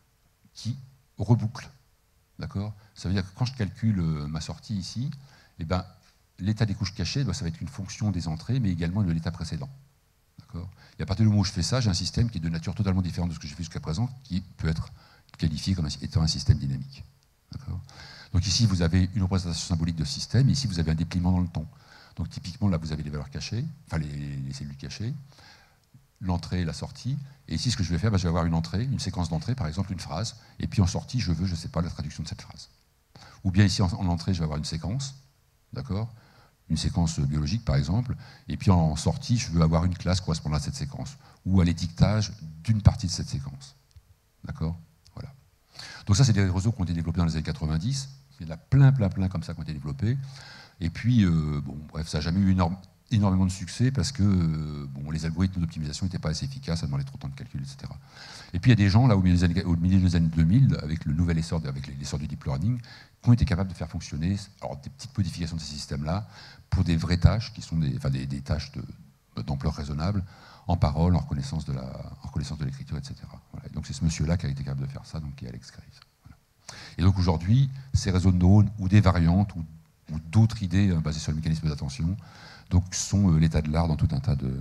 qui rebouclent. D'accord. Ça veut dire que quand je calcule ma sortie ici, eh ben, l'état des couches cachées, ça va être une fonction des entrées, mais également de l'état précédent. D'accord. Et à partir du moment où je fais ça, j'ai un système qui est de nature totalement différente de ce que j'ai fait jusqu'à présent, qui peut être qualifié comme étant un système dynamique. D'accord. Donc ici, vous avez une représentation symbolique de ce système, et ici, vous avez un dépliement dans le temps. Donc typiquement, là, vous avez les valeurs cachées, enfin les, les cellules cachées, l'entrée et la sortie. Et ici, ce que je vais faire, ben, je vais avoir une entrée, une séquence d'entrée, par exemple une phrase, et puis en sortie, je veux, je ne sais pas, la traduction de cette phrase. Ou bien ici, en, en entrée, je vais avoir une séquence, d'accord, une séquence biologique, par exemple, et puis en sortie, je veux avoir une classe correspondant à cette séquence, ou à l'étiquetage d'une partie de cette séquence. D'accord. Voilà. Donc ça, c'est des réseaux qui ont été développés dans les années quatre-vingt-dix. Il y en a plein, plein, plein comme ça qui ont été développés. Et puis, euh, bon, bref, ça n'a jamais eu énorme, énormément de succès parce que euh, bon, les algorithmes d'optimisation n'étaient pas assez efficaces, ça demandait trop de temps de calcul, et cetera. Et puis il y a des gens, là, au milieu des années, au milieu des années deux mille, avec le nouvel essor, avec l'essor du deep learning, qui ont été capables de faire fonctionner alors, des petites modifications de ces systèmes-là pour des vraies tâches, qui sont des, enfin, des, des tâches d'ampleur de, raisonnable, en parole, en reconnaissance de l'écriture, et cetera. Voilà. Et donc c'est ce monsieur-là qui a été capable de faire ça, donc qui est Alex Graves. Voilà. Et donc aujourd'hui, ces réseaux de neurones, ou des variantes, ou, ou d'autres idées hein, basées sur le mécanisme d'attention, donc sont euh, l'état de l'art dans tout un tas de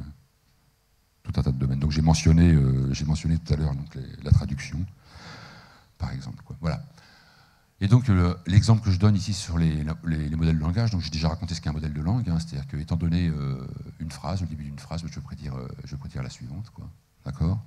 tout un tas de domaines. Donc j'ai mentionné, euh, j'ai mentionné tout à l'heure donc les, la traduction, par exemple. Quoi. Voilà. Et donc euh, l'exemple que je donne ici sur les, les, les modèles de langage, donc j'ai déjà raconté ce qu'est un modèle de langue, hein, c'est-à-dire que étant donné euh, une phrase, au début d'une phrase, je peux prédire, euh, je peux prédire la suivante, quoi. D'accord.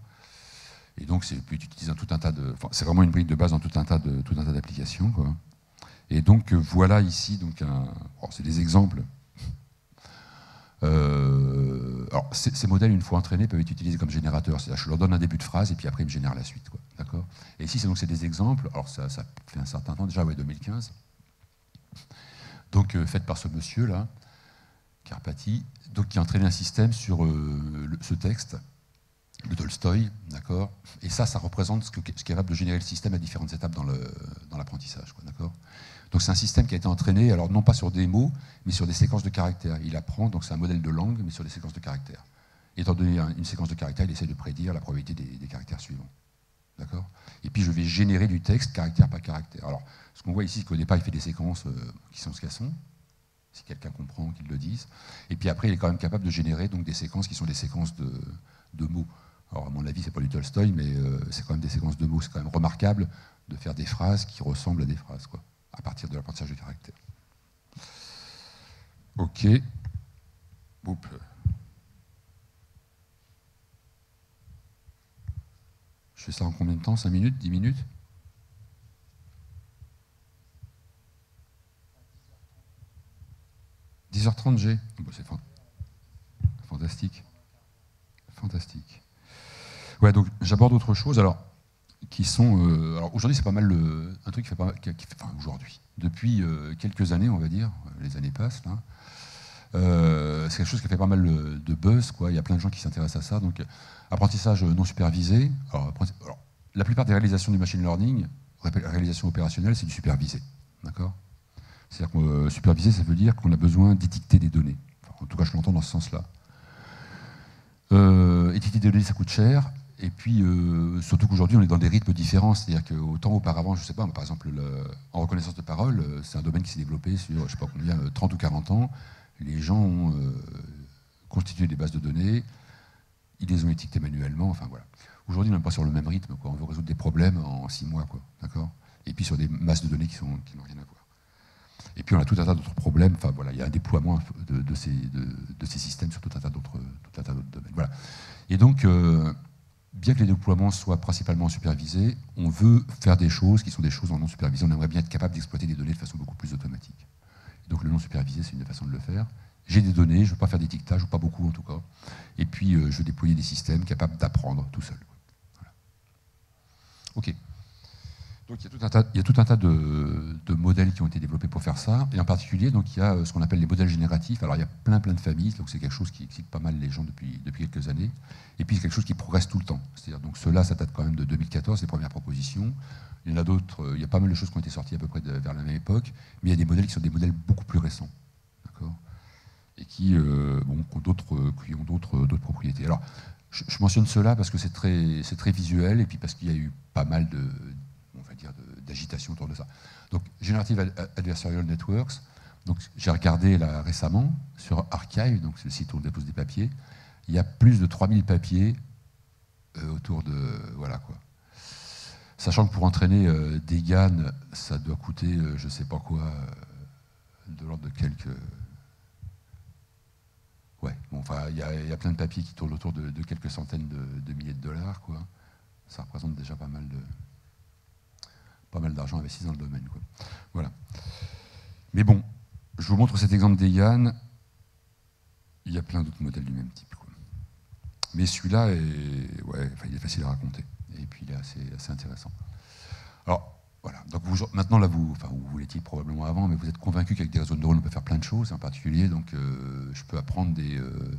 Et donc c'est puis tu utilises un tout un tas de, enfin, c'est vraiment une brique de base dans tout un tas de tout un tas d'applications, quoi. Et donc euh, voilà ici donc un, oh, c'est des exemples. Euh, alors, ces, ces modèles, une fois entraînés, peuvent être utilisés comme générateurs. C'est-à-dire, je leur donne un début de phrase et puis après, ils me génèrent la suite. Quoi, d'accord ? Et ici, c'est donc c'est des exemples. Alors, ça, ça fait un certain temps déjà, ouais, deux mille quinze. Donc, euh, fait par ce monsieur-là, Karpathy, donc, qui a entraîné un système sur euh, le, ce texte, le Tolstoï, d'accord ? Et ça, ça représente ce, que, ce qui est capable de générer le système à différentes étapes dans, le, dans l'apprentissage, quoi, d'accord ? Donc c'est un système qui a été entraîné, alors non pas sur des mots, mais sur des séquences de caractères. Il apprend, donc c'est un modèle de langue, mais sur des séquences de caractères. Étant donné une séquence de caractères, il essaie de prédire la probabilité des, des caractères suivants. D'accord ? Et puis je vais générer du texte caractère par caractère. Alors, ce qu'on voit ici, c'est qu'au départ, il fait des séquences euh, qui sont ce qu'elles sont, si quelqu'un comprend qu'il le dise. Et puis après, il est quand même capable de générer donc, des séquences qui sont des séquences de, de mots. Alors, à mon avis, c'est pas du Tolstoï, mais euh, c'est quand même des séquences de mots. C'est quand même remarquable de faire des phrases qui ressemblent à des phrases, quoi, à partir de l'apprentissage de caractères. Ok. Oups. Je fais ça en combien de temps ? cinq minutes ? dix minutes ? dix heures trente G. Bon, c'est fantastique. Fantastique. Ouais, donc j'aborde autre chose. Alors, qui sont. Euh, alors aujourd'hui, c'est pas mal le, un truc qui fait pas mal. Qui, qui fait, enfin, aujourd'hui, depuis euh, quelques années, on va dire, les années passent, là. Euh, c'est quelque chose qui fait pas mal de buzz, quoi. Il y a plein de gens qui s'intéressent à ça. Donc, apprentissage non supervisé. Alors, alors, la plupart des réalisations du machine learning, réalisation opérationnelle, c'est du supervisé. D'accord ? C'est-à-dire que euh, supervisé, ça veut dire qu'on a besoin d'étiqueter des données. Enfin, en tout cas, je l'entends dans ce sens-là. Euh, étiqueter des données, ça coûte cher. Et puis, euh, surtout qu'aujourd'hui, on est dans des rythmes différents. C'est-à-dire qu'autant auparavant, je ne sais pas, par exemple, le, en reconnaissance de parole, c'est un domaine qui s'est développé sur, je ne sais pas combien, trente ou quarante ans. Les gens ont euh, constitué des bases de données, ils les ont étiquetées manuellement, enfin voilà. Aujourd'hui, on n'est pas sur le même rythme, quoi. On veut résoudre des problèmes en six mois, quoi, d'accord ? Et puis sur des masses de données qui, sont, qui n'ont rien à voir. Et puis on a tout un tas d'autres problèmes, enfin voilà, il y a un déploiement de, de, ces, de, de ces systèmes sur tout un tas d'autres, tout un tas d'autres domaines. Voilà. Et donc, euh, bien que les déploiements soient principalement supervisés, on veut faire des choses qui sont des choses en non supervisé. On aimerait bien être capable d'exploiter des données de façon beaucoup plus automatique. Donc le non supervisé, c'est une des façons de le faire. J'ai des données, je ne veux pas faire d'étiquetage, ou pas beaucoup en tout cas. Et puis euh, je veux déployer des systèmes capables d'apprendre tout seul. Voilà. Ok. Donc il y a tout un tas, il y a tout un tas de, de modèles qui ont été développés pour faire ça. Et en particulier, donc, il y a ce qu'on appelle les modèles génératifs. Alors il y a plein plein de familles, donc c'est quelque chose qui excite pas mal les gens depuis, depuis quelques années. Et puis c'est quelque chose qui progresse tout le temps. C'est-à-dire, donc ceux-là, ça date quand même de deux mille quatorze, les premières propositions. Il y en a d'autres, il y a pas mal de choses qui ont été sorties à peu près de, vers la même époque, mais il y a des modèles qui sont des modèles beaucoup plus récents, d'accord ? Et qui, euh, bon, ont d'autres, qui ont d'autres, d'autres propriétés. Alors, je, je mentionne cela parce que c'est très, c'est très visuel, et puis parce qu'il y a eu pas mal de, on va dire, de, d'agitation autour de ça. Donc, Generative Adversarial Networks. Donc, j'ai regardé là récemment sur Archive, donc c'est le site où on dépose des papiers. Il y a plus de trois mille papiers euh, autour de, voilà quoi. Sachant que pour entraîner euh, des G A N, ça doit coûter, euh, je ne sais pas quoi, euh, de l'ordre de quelques... Ouais, bon, enfin, il y, y a plein de papiers qui tournent autour de, de quelques centaines de, de milliers de dollars, quoi. Ça représente déjà pas mal de, pas mal d'argent investi dans le domaine, quoi. Voilà. Mais bon, je vous montre cet exemple des G A N. Il y a plein d'autres modèles du même type, quoi. Mais celui-là est, ouais, enfin, il est facile à raconter. Et puis il est assez, assez intéressant. Alors, voilà. Donc vous, maintenant, là, vous, enfin, vous l'étiez probablement avant, mais vous êtes convaincu qu'avec des réseaux de neurones, on peut faire plein de choses, en particulier, donc euh, je peux apprendre des... Euh,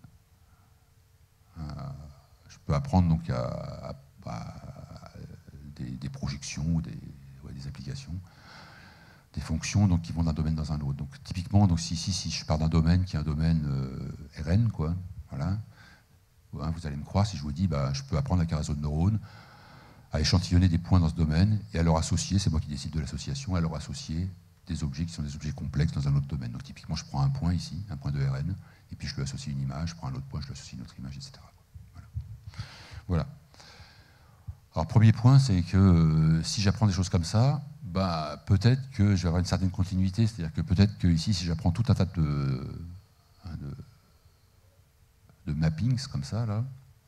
à, je peux apprendre donc à, à, à des, des projections, des, ouais, des applications, des fonctions donc, qui vont d'un domaine dans un autre. Donc typiquement, donc, si, si, si je pars d'un domaine qui est un domaine euh, R N, quoi, voilà, hein, vous allez me croire si je vous dis bah, je peux apprendre avec un réseau de neurones à échantillonner des points dans ce domaine et à leur associer, c'est moi qui décide de l'association, à leur associer des objets qui sont des objets complexes dans un autre domaine. Donc typiquement, je prends un point ici, un point de R N, et puis je lui associe une image, je prends un autre point, je lui associe une autre image, et cetera. Voilà. Voilà. Alors premier point, c'est que euh, si j'apprends des choses comme ça, bah, peut-être que je vais avoir une certaine continuité, c'est-à-dire que peut-être que ici, si j'apprends tout un tas de, de, de mappings comme ça, là,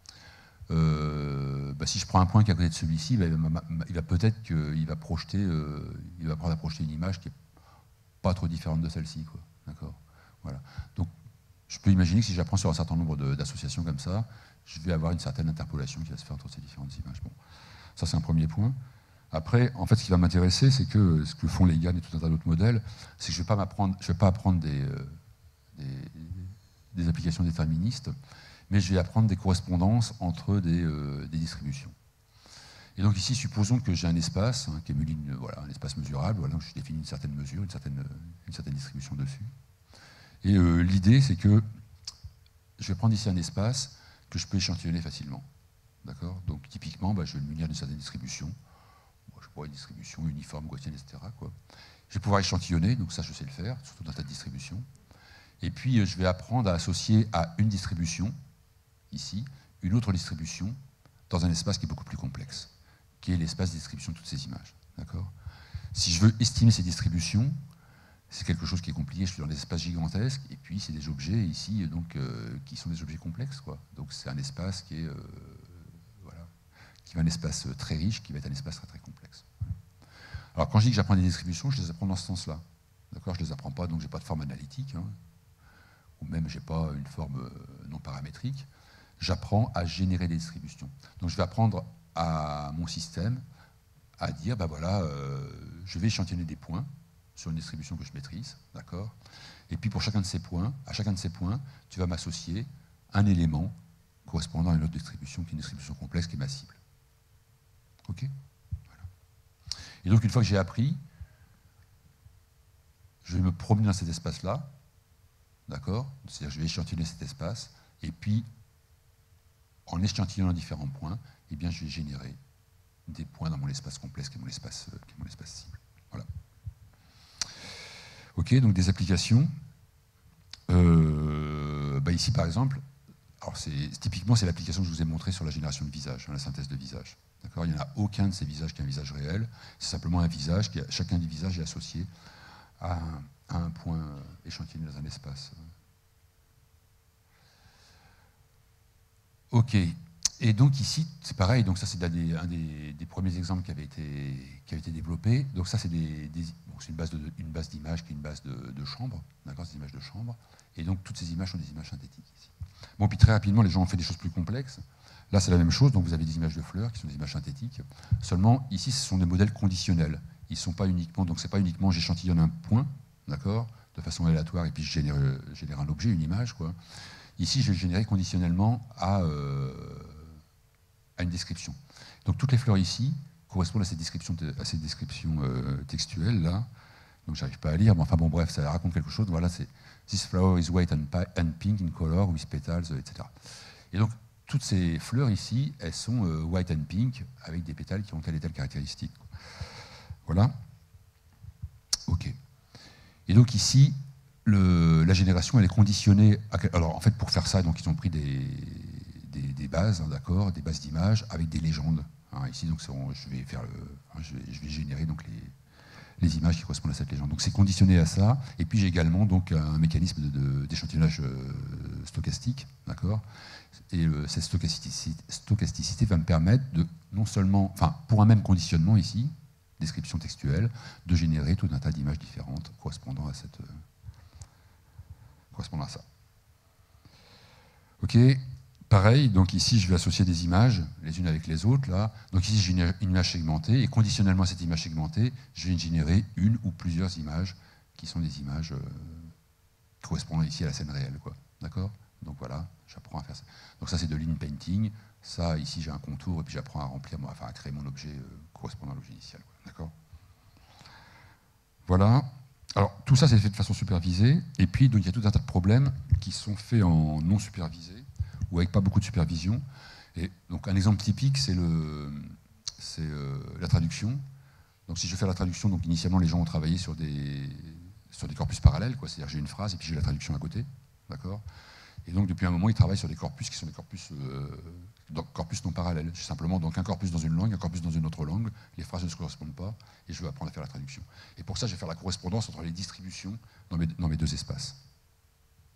Euh, bah, si je prends un point qui est à côté de celui-ci, bah, il va, va peut-être qu'il va projeter, euh, il va apprendre à projeter une image qui n'est pas trop différente de celle-ci, quoi. D'accord ? Voilà. Donc, je peux imaginer que si j'apprends sur un certain nombre d'associations comme ça, je vais avoir une certaine interpolation qui va se faire entre ces différentes images. Bon, ça c'est un premier point. Après, en fait, ce qui va m'intéresser, c'est que ce que font les GAN et tout un tas d'autres modèles, c'est que je ne vais pas m'apprendre, je vais pas apprendre des, euh, des, des applications déterministes, mais je vais apprendre des correspondances entre des, euh, des distributions. Et donc ici, supposons que j'ai un espace, hein, qui est une, voilà, un espace mesurable, voilà, donc je définis une certaine mesure, une certaine, une certaine distribution dessus. Et euh, l'idée, c'est que je vais prendre ici un espace que je peux échantillonner facilement. D'accord ? Donc typiquement, bah, je vais le munir d'une certaine distribution. Bon, je pourrais une distribution uniforme, gaussienne, et cetera, quoi. Je vais pouvoir échantillonner, donc ça je sais le faire, surtout dans un tas de distributions. Et puis euh, je vais apprendre à associer à une distribution, ici, une autre distribution, dans un espace qui est beaucoup plus complexe, qui est l'espace de distribution de toutes ces images. D'accord ? Si je veux estimer ces distributions, c'est quelque chose qui est compliqué, je suis dans des espaces gigantesques, et puis c'est des objets ici donc, euh, qui sont des objets complexes, quoi. Donc c'est un espace qui est, euh, voilà, qui va un espace très riche, qui va être un espace très très complexe. Alors quand je dis que j'apprends des distributions, je les apprends dans ce sens-là. D'accord ? Je ne les apprends pas, donc je n'ai pas de forme analytique, hein, ou même je n'ai pas une forme non paramétrique. J'apprends à générer des distributions. Donc je vais apprendre à mon système à dire, ben voilà, euh, je vais échantillonner des points sur une distribution que je maîtrise, d'accord ? Et puis pour chacun de ces points, à chacun de ces points, tu vas m'associer un élément correspondant à une autre distribution, qui est une distribution complexe, qui est ma cible. Ok ? Voilà. Et donc une fois que j'ai appris, je vais me promener dans cet espace-là, d'accord ? C'est-à-dire que je vais échantillonner cet espace, et puis en échantillonnant différents points, eh bien, je vais générer des points dans mon espace complexe, qui est mon espace, qui est mon espace cible. Voilà. Ok, donc des applications. Euh, bah ici, par exemple, alors typiquement, c'est l'application que je vous ai montrée sur la génération de visage, hein, la synthèse de visage. Il n'y en a aucun de ces visages qui est un visage réel. C'est simplement un visage, qui a, chacun des visages est associé à un, à un point échantillonné dans un espace. Ok. Et donc ici, c'est pareil, donc ça c'est un, des, un des, des premiers exemples qui avait été, qui avait été développé. Donc ça c'est des, des, bon, une base d'images qui est une base de, de chambre, d'accord, c'est des images de chambre. Et donc toutes ces images sont des images synthétiques ici. Bon, puis très rapidement, les gens ont fait des choses plus complexes. Là c'est la même chose, donc vous avez des images de fleurs qui sont des images synthétiques. Seulement ici ce sont des modèles conditionnels. Ils sont pas uniquement, donc c'est pas uniquement j'échantillonne un point, d'accord, de façon aléatoire, et puis je génère, je génère un objet, une image, quoi. Ici je vais le générer conditionnellement à euh, à une description. Donc toutes les fleurs ici correspondent à ces descriptions, à ces descriptions euh, textuelles là. Donc j'arrive pas à lire, mais enfin bon bref, ça raconte quelque chose. Voilà, c'est this flower is white and, and pink in color with petals, et cetera. Et donc toutes ces fleurs ici, elles sont euh, white and pink avec des pétales qui ont telle et telle caractéristique. Voilà. Ok. Et donc ici, le, la génération, elle est conditionnée. À, alors en fait, pour faire ça, donc ils ont pris des Des, des bases, hein, d'accord, des bases d'images avec des légendes. Hein, ici, donc, je vais faire le, hein, je, vais, je vais générer donc les, les images qui correspondent à cette légende. Donc, c'est conditionné à ça. Et puis, j'ai également donc un mécanisme d'échantillonnage de, euh, stochastique, d'accord. Et euh, cette stochasticité, stochasticité va me permettre de non seulement, enfin, pour un même conditionnement ici, description textuelle, de générer tout un tas d'images différentes correspondant à cette, euh, correspondant à ça. Ok. Pareil, donc ici je vais associer des images les unes avec les autres. Là. Donc ici j'ai une image segmentée et conditionnellement à cette image segmentée, je vais générer une ou plusieurs images qui sont des images euh, correspondant ici à la scène réelle. D'accord ? Donc voilà, j'apprends à faire ça. Donc ça c'est de l'in painting. Ça ici j'ai un contour et puis j'apprends à remplir, enfin à créer mon objet euh, correspondant à l'objet initial. D'accord ? Voilà. Alors tout ça c'est fait de façon supervisée et puis donc, il y a tout un tas de problèmes qui sont faits en non supervisé ou avec pas beaucoup de supervision. Et donc un exemple typique, c'est le, c'est euh, la traduction. Donc si je fais la traduction, donc initialement les gens ont travaillé sur des, sur des corpus parallèles, quoi. C'est-à-dire j'ai une phrase et puis j'ai la traduction à côté, d'accord. Et donc depuis un moment ils travaillent sur des corpus qui sont des corpus, euh, donc, corpus non parallèles. C'est simplement donc un corpus dans une langue, un corpus dans une autre langue. Les phrases ne se correspondent pas et je vais apprendre à faire la traduction. Et pour ça je vais faire la correspondance entre les distributions dans mes, dans mes deux espaces. D'accord ?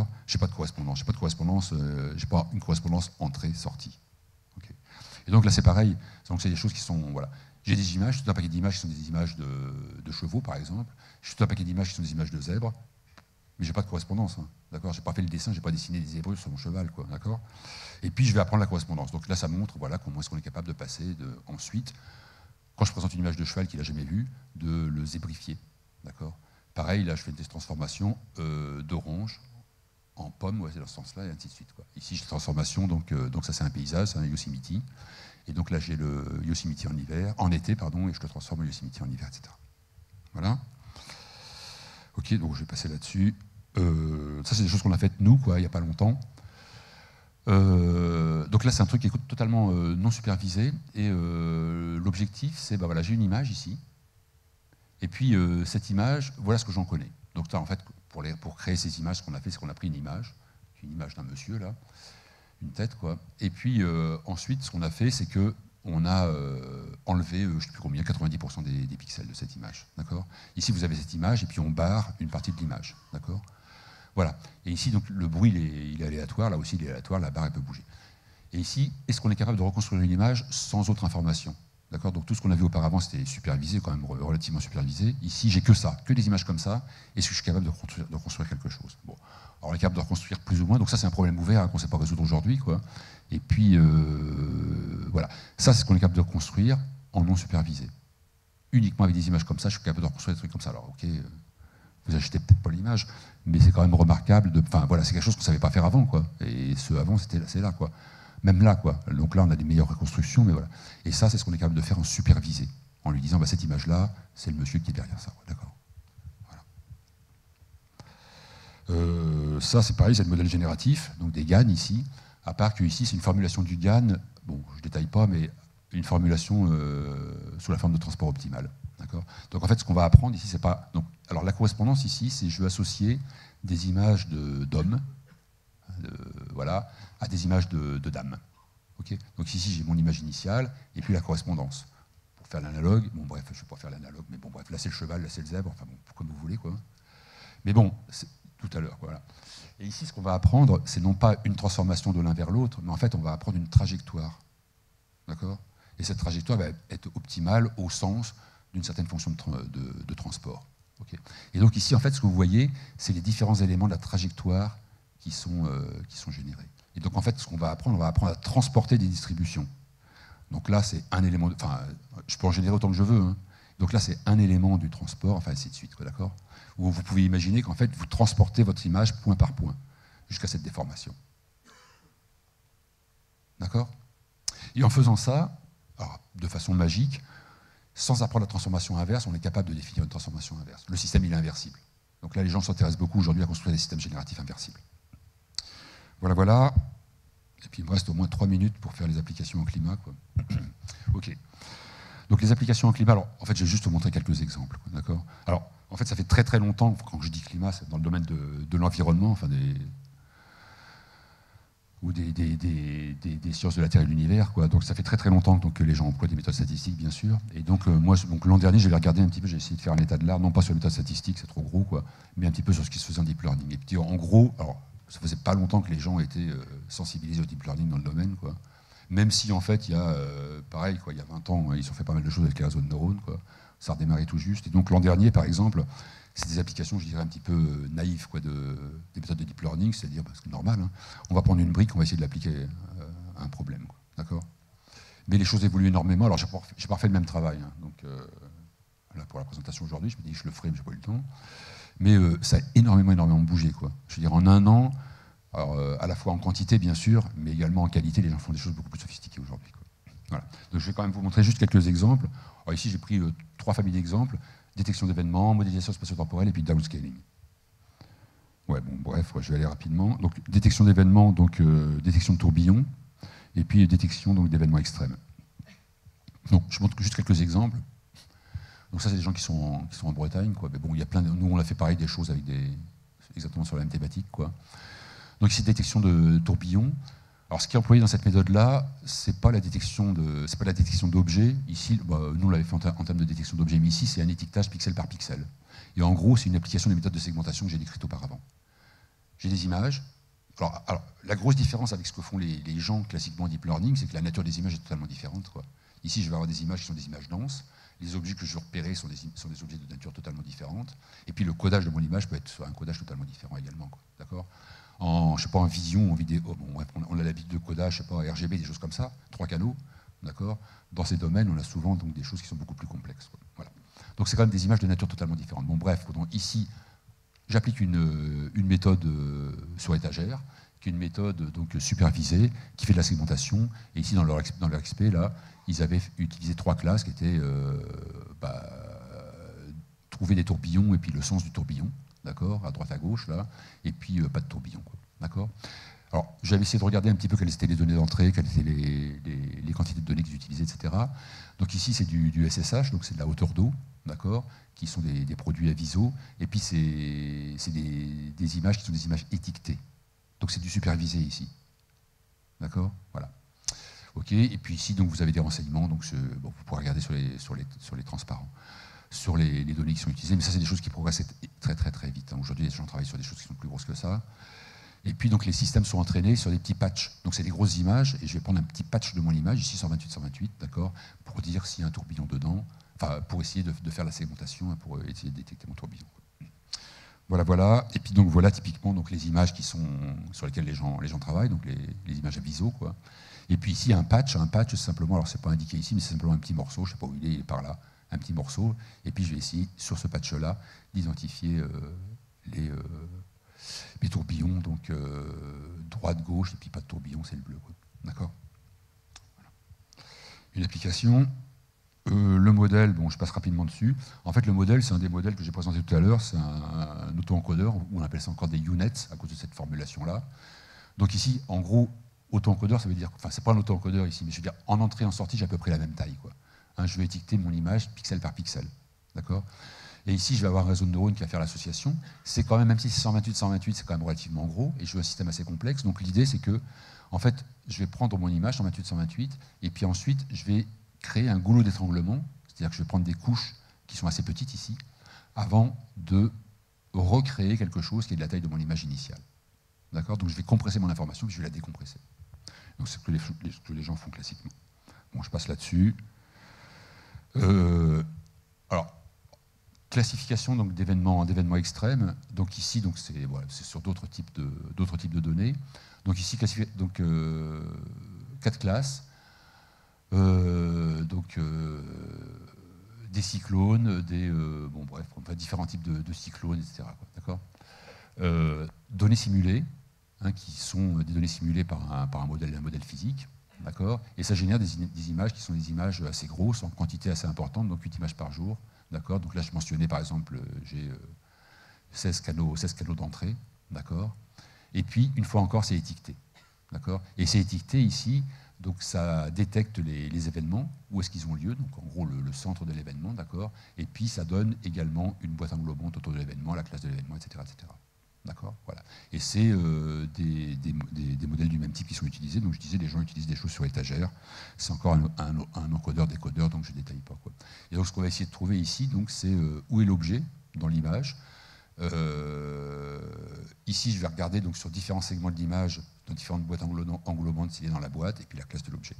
Je n'ai pas de correspondance. Je n'ai pas de correspondance, euh, j'ai pas une correspondance entrée-sortie. Okay. Et donc là, c'est pareil. Donc c'est des choses qui sont, voilà. J'ai des images, tout un paquet d'images qui sont des images de, de chevaux, par exemple. J'ai tout un paquet d'images qui sont des images de zèbres. mais j'ai pas de correspondance, hein, d'accord? J'ai pas fait le dessin, j'ai pas dessiné des Hébreux sur mon cheval, quoi, d'accord? Et puis je vais apprendre la correspondance. Donc là, ça montre, voilà, comment est-ce qu'on est capable de passer de, ensuite, quand je présente une image de cheval qu'il n'a jamais vue, de le zébrifier, d'accord? Pareil, là, je fais une transformation euh, d'orange en pomme, ouais, c'est dans ce sens-là, et ainsi de suite, quoi. Ici, j'ai la transformation, donc, euh, donc ça c'est un paysage, c'est un Yosemite. Et donc là, j'ai le Yosemite en hiver, en été, pardon, et je le transforme en Yosemite en hiver, et cetera. Voilà. Ok, donc je vais passer là-dessus. Euh, ça, c'est des choses qu'on a faites nous, quoi, il n'y a pas longtemps. Euh, donc là, c'est un truc qui est totalement euh, non supervisé. Et euh, l'objectif, c'est, bah voilà, j'ai une image ici. Et puis, euh, cette image, voilà ce que j'en connais. Donc là, en fait, pour, les, pour créer ces images, ce qu'on a fait, c'est qu'on a pris une image, une image d'un monsieur, là, une tête, quoi. Et puis, euh, ensuite, ce qu'on a fait, c'est que on a euh, enlevé, euh, je ne sais plus combien, quatre-vingt-dix pour cent des, des pixels de cette image, d'accord? Ici, vous avez cette image, et puis on barre une partie de l'image, d'accord? Voilà. Et ici, donc, le bruit, il est, il est aléatoire, là aussi, il est aléatoire, la barre, elle peut bouger. Et ici, est-ce qu'on est capable de reconstruire une image sans autre information? D'accord? Donc tout ce qu'on a vu auparavant, c'était supervisé, quand même relativement supervisé. Ici, j'ai que ça, que des images comme ça. Est-ce que je suis capable de reconstruire, de reconstruire quelque chose? Bon. Alors, on est capable de reconstruire plus ou moins. Donc ça, c'est un problème ouvert hein, qu'on ne sait pas résoudre aujourd'hui, quoi. Et puis, euh, voilà. Ça, c'est ce qu'on est capable de reconstruire en non supervisé. Uniquement avec des images comme ça, je suis capable de reconstruire des trucs comme ça. Alors, ok, vous achetez peut-être pas l'image, mais c'est quand même remarquable. De, enfin, voilà, c'est quelque chose qu'on ne savait pas faire avant, quoi. Et ce avant, c'était là, c'est là, quoi. Même là, quoi. Donc là, on a des meilleures reconstructions, mais voilà. Et ça, c'est ce qu'on est capable de faire en supervisé, en lui disant, bah, cette image-là, c'est le monsieur qui est derrière ça. D'accord. Voilà. Euh, ça, c'est pareil, c'est le modèle génératif, donc des GAN ici, à part que ici, c'est une formulation du GAN, bon, je ne détaille pas, mais une formulation euh, sous la forme de transport optimal. D'accord. Donc en fait, ce qu'on va apprendre ici, c'est pas. Donc, alors la correspondance ici, c'est je vais associer des images d'hommes, de, voilà, à des images de, de dames. Okay, donc ici, j'ai mon image initiale, et puis la correspondance. Pour faire l'analogue, bon bref, je ne vais pas faire l'analogue, mais bon bref, là c'est le cheval, là c'est le zèbre, enfin bon, comme vous voulez, quoi. Mais bon, tout à l'heure, voilà. Et ici, ce qu'on va apprendre, c'est non pas une transformation de l'un vers l'autre, mais en fait, on va apprendre une trajectoire. D'accord? Et cette trajectoire va être optimale au sens d'une certaine fonction de, tra de, de transport. Okay. Et donc ici, en fait, ce que vous voyez, c'est les différents éléments de la trajectoire qui sont, euh, qui sont générés. Et donc, en fait, ce qu'on va apprendre, on va apprendre à transporter des distributions. Donc là, c'est un élément... De, enfin, je peux en générer autant que je veux. Hein. Donc là, c'est un élément du transport, enfin, ainsi de suite, d'accord? Où vous pouvez imaginer qu'en fait, vous transportez votre image point par point, jusqu'à cette déformation. D'accord? Et en faisant ça, alors, de façon magique, sans apprendre la transformation inverse, on est capable de définir une transformation inverse. Le système, il est inversible. Donc là, les gens s'intéressent beaucoup aujourd'hui à construire des systèmes génératifs inversibles. Voilà, voilà. Et puis il me reste au moins trois minutes pour faire les applications en climat, quoi. Ok. Donc les applications en climat, alors en fait, je vais juste vous montrer quelques exemples, d'accord? Alors, en fait, ça fait très très longtemps, quand je dis climat, c'est dans le domaine de, de l'environnement, enfin des... ou des, des, des, des, des sciences de la Terre et de l'univers, quoi. Donc ça fait très très longtemps donc, que les gens emploient des méthodes statistiques, bien sûr. Et donc euh, moi, donc, l'an dernier, j'avais regardé un petit peu, j'ai essayé de faire un état de l'art, non pas sur les méthodes statistiques, c'est trop gros, quoi, mais un petit peu sur ce qui se faisait en deep learning. Et puis en gros, alors ça faisait pas longtemps que les gens étaient euh, sensibilisés au deep learning dans le domaine, quoi. Même si en fait, il y a, euh, pareil, quoi, il y a vingt ans, ils ont fait pas mal de choses avec les réseaux de neurones, quoi. Ça a redémarré tout juste. Et donc l'an dernier, par exemple, c'est des applications, je dirais, un petit peu euh, naïves, quoi, de, des méthodes de deep learning, c'est-à-dire, parce que normal, hein, on va prendre une brique, on va essayer de l'appliquer euh, à un problème, quoi, d'accord? Mais les choses évoluent énormément. Alors, j'ai pas, j'ai pas refait le même travail, hein, donc euh, là, pour la présentation aujourd'hui, je me dis que je le ferai, mais j'ai pas eu le temps. Mais euh, ça a énormément, énormément bougé, quoi. Je veux dire, en un an, alors, euh, à la fois en quantité, bien sûr, mais également en qualité, les gens font des choses beaucoup plus sophistiquées aujourd'hui, quoi. Voilà. Donc, je vais quand même vous montrer juste quelques exemples. Alors, ici, j'ai pris euh, trois familles d'exemples. Détection d'événements, modélisation spatio-temporelle et puis downscaling. Ouais, bon, bref, je vais aller rapidement. Donc, détection d'événements, donc euh, détection de tourbillons, et puis détection donc d'événements extrêmes. Donc, je montre juste quelques exemples. Donc, ça, c'est des gens qui sont en, qui sont en Bretagne, quoi. Mais bon, il y a plein de, nous, on a fait pareil des choses avec des, exactement sur la même thématique, quoi. Donc, ici, détection de tourbillons. Alors, ce qui est employé dans cette méthode-là, c'est pas la détection de, c'est pas la détection d'objets. Ici, bah, nous on l'avait fait en, en termes de détection d'objets, mais ici c'est un étiquetage pixel par pixel. Et en gros, c'est une application des méthodes de segmentation que j'ai décrites auparavant. J'ai des images. Alors, alors, la grosse différence avec ce que font les, les gens classiquement en deep learning, c'est que la nature des images est totalement différente, quoi. Ici, je vais avoir des images qui sont des images denses. Les objets que je veux repérer sont des, sont des objets de nature totalement différente. Et puis le codage de mon image peut être un codage totalement différent également. D'accord ? En, je sais pas, en vision, en vidéo, bon, on a l'habitude de codage, je sais pas, R G B, des choses comme ça, trois canaux. D'accord ? Dans ces domaines, on a souvent donc, des choses qui sont beaucoup plus complexes. Quoi. Voilà. Donc c'est quand même des images de nature totalement différente. Bon, bref, donc, ici, j'applique une, une méthode sur étagère, qui est une méthode donc, supervisée, qui fait de la segmentation. Et ici, dans leur, dans leur X P, là, ils avaient utilisé trois classes qui étaient euh, bah, trouver des tourbillons et puis le sens du tourbillon, d'accord, à droite à gauche, là, et puis euh, pas de tourbillon, quoi, d'accord. Alors, j'avais essayé de regarder un petit peu quelles étaient les données d'entrée, quelles étaient les, les, les quantités de données qu'ils utilisaient, et cetera. Donc ici, c'est du, du S S H, donc c'est de la hauteur d'eau, d'accord, qui sont des, des produits à viso, et puis c'est des, des images qui sont des images étiquetées. Donc c'est du supervisé ici, d'accord, voilà. Ok, et puis ici, donc, vous avez des renseignements, donc je, bon, vous pourrez regarder sur les, sur les, sur les transparents, sur les, les données qui sont utilisées, mais ça, c'est des choses qui progressent très, très, très vite. Hein. Aujourd'hui, les gens travaillent sur des choses qui sont plus grosses que ça. Et puis, donc, les systèmes sont entraînés sur des petits patchs. Donc, c'est des grosses images, et je vais prendre un petit patch de mon image, ici, cent vingt-huit cent vingt-huit, d'accord, pour dire s'il y a un tourbillon dedans, enfin, pour essayer de, de faire la segmentation, pour essayer de détecter mon tourbillon. Voilà, voilà. Et puis, donc, voilà, typiquement, donc, les images qui sont, sur lesquelles les gens, les gens travaillent, donc les, les images à viso, quoi. Et puis ici, un patch, un patch, c'est simplement, alors c'est pas indiqué ici, mais c'est simplement un petit morceau, je ne sais pas où il est, il est par là, un petit morceau, et puis je vais essayer, sur ce patch-là, d'identifier euh, les, euh, les tourbillons, donc euh, droite, gauche, et puis pas de tourbillon, c'est le bleu. D'accord ? Voilà. Une application. Euh, le modèle, bon, je passe rapidement dessus. En fait, le modèle, c'est un des modèles que j'ai présenté tout à l'heure, c'est un, un auto-encodeur, ou on appelle ça encore des U N E Ts, à cause de cette formulation-là. Donc ici, en gros, auto-encodeur, ça veut dire, enfin, c'est pas un auto-encodeur ici, mais je veux dire, en entrée et en sortie, j'ai à peu près la même taille, quoi. Hein, je vais étiqueter mon image pixel par pixel, d'accord ? Et ici, je vais avoir un réseau de neurones qui va faire l'association. C'est quand même, même si c'est cent vingt-huit cent vingt-huit, c'est quand même relativement gros, et je veux un système assez complexe. Donc l'idée, c'est que, en fait, je vais prendre mon image cent vingt-huit cent vingt-huit, et puis ensuite, je vais créer un goulot d'étranglement, c'est-à-dire que je vais prendre des couches qui sont assez petites ici, avant de recréer quelque chose qui est de la taille de mon image initiale. D'accord ? Donc je vais compresser mon information, puis je vais la décompresser. Donc c'est ce que les, ce que les gens font classiquement. Bon, je passe là-dessus. Euh, alors, classification donc, d'événements, d'événements extrêmes. Donc ici, donc, c'est, voilà, c'est sur d'autres types de, d'autres types de données. Donc ici, donc, euh, quatre classes. Euh, donc, euh, des cyclones, des, euh, bon, bref, enfin, différents types de, de cyclones, et cetera. Quoi, d'accord ? Euh, données simulées. Hein, qui sont des données simulées par un, par un, modèle, un modèle physique, d'accord ? Et ça génère des, des images qui sont des images assez grosses, en quantité assez importante, donc huit images par jour, d'accord ? Donc là, je mentionnais, par exemple, j'ai euh, seize canaux, seize canaux d'entrée, d'accord ? Et puis, une fois encore, c'est étiqueté, d'accord ? Et c'est étiqueté ici, donc ça détecte les, les événements, où est-ce qu'ils ont lieu, donc en gros, le, le centre de l'événement, d'accord ? Et puis, ça donne également une boîte englobante autour de l'événement, la classe de l'événement, et cetera, et cetera. D'accord, voilà. Et c'est euh, des, des, des, des modèles du même type qui sont utilisés. Donc je disais, les gens utilisent des choses sur étagère. C'est encore un, un, un encodeur, décodeur, donc je ne détaille pas, quoi. Et donc ce qu'on va essayer de trouver ici, donc, c'est euh, où est l'objet dans l'image. Euh, ici, je vais regarder donc, sur différents segments de l'image, dans différentes boîtes englobantes s'il est dans la boîte, et puis la classe de l'objet.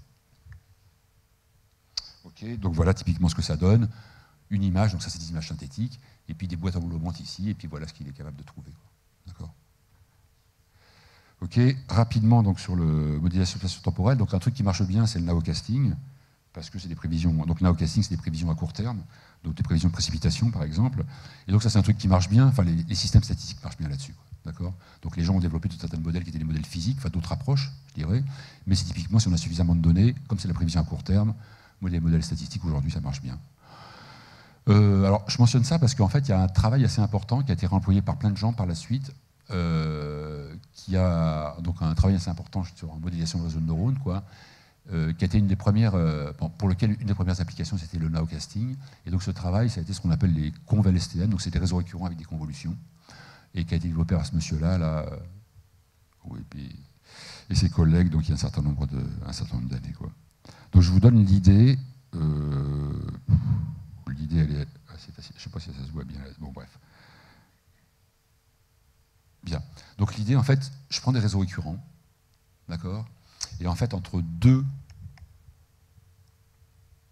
Ok, donc voilà typiquement ce que ça donne. Une image, donc ça c'est des images synthétiques, et puis des boîtes englobantes ici, et puis voilà ce qu'il est capable de trouver, quoi. D'accord. Ok, rapidement donc sur le modélisation spatio-temporelle. Donc un truc qui marche bien, c'est le nowcasting, parce que c'est des prévisions. Donc nowcasting, c'est des prévisions à court terme, donc des prévisions de précipitation par exemple. Et donc ça, c'est un truc qui marche bien. Enfin, les, les systèmes statistiques marchent bien là-dessus. D'accord. Donc les gens ont développé tout un tas de modèles qui étaient des modèles physiques, enfin d'autres approches, je dirais. Mais c'est typiquement si on a suffisamment de données, comme c'est la prévision à court terme, les modèles statistiques aujourd'hui, ça marche bien. Euh, alors, je mentionne ça parce qu'en fait, il y a un travail assez important qui a été réemployé par plein de gens par la suite, euh, qui a donc un travail assez important sur la modélisation de réseaux de neurones, quoi, euh, qui a été une des premières, euh, pour lequel une des premières applications, c'était le nowcasting. Et donc, ce travail, ça a été ce qu'on appelle les conv-L S T M, donc c'est des réseaux récurrents avec des convolutions, et qui a été développé par ce monsieur-là, là, euh, oui, et, puis, et ses collègues, donc il y a un certain nombre de, un certain nombre d'années, quoi. Donc, je vous donne l'idée. Euh, L'idée, elle est assez facile. Je ne sais pas si ça se voit bien. Bon, bref. Bien. Donc, l'idée, en fait, je prends des réseaux récurrents, d'accord ? Et en fait, entre deux,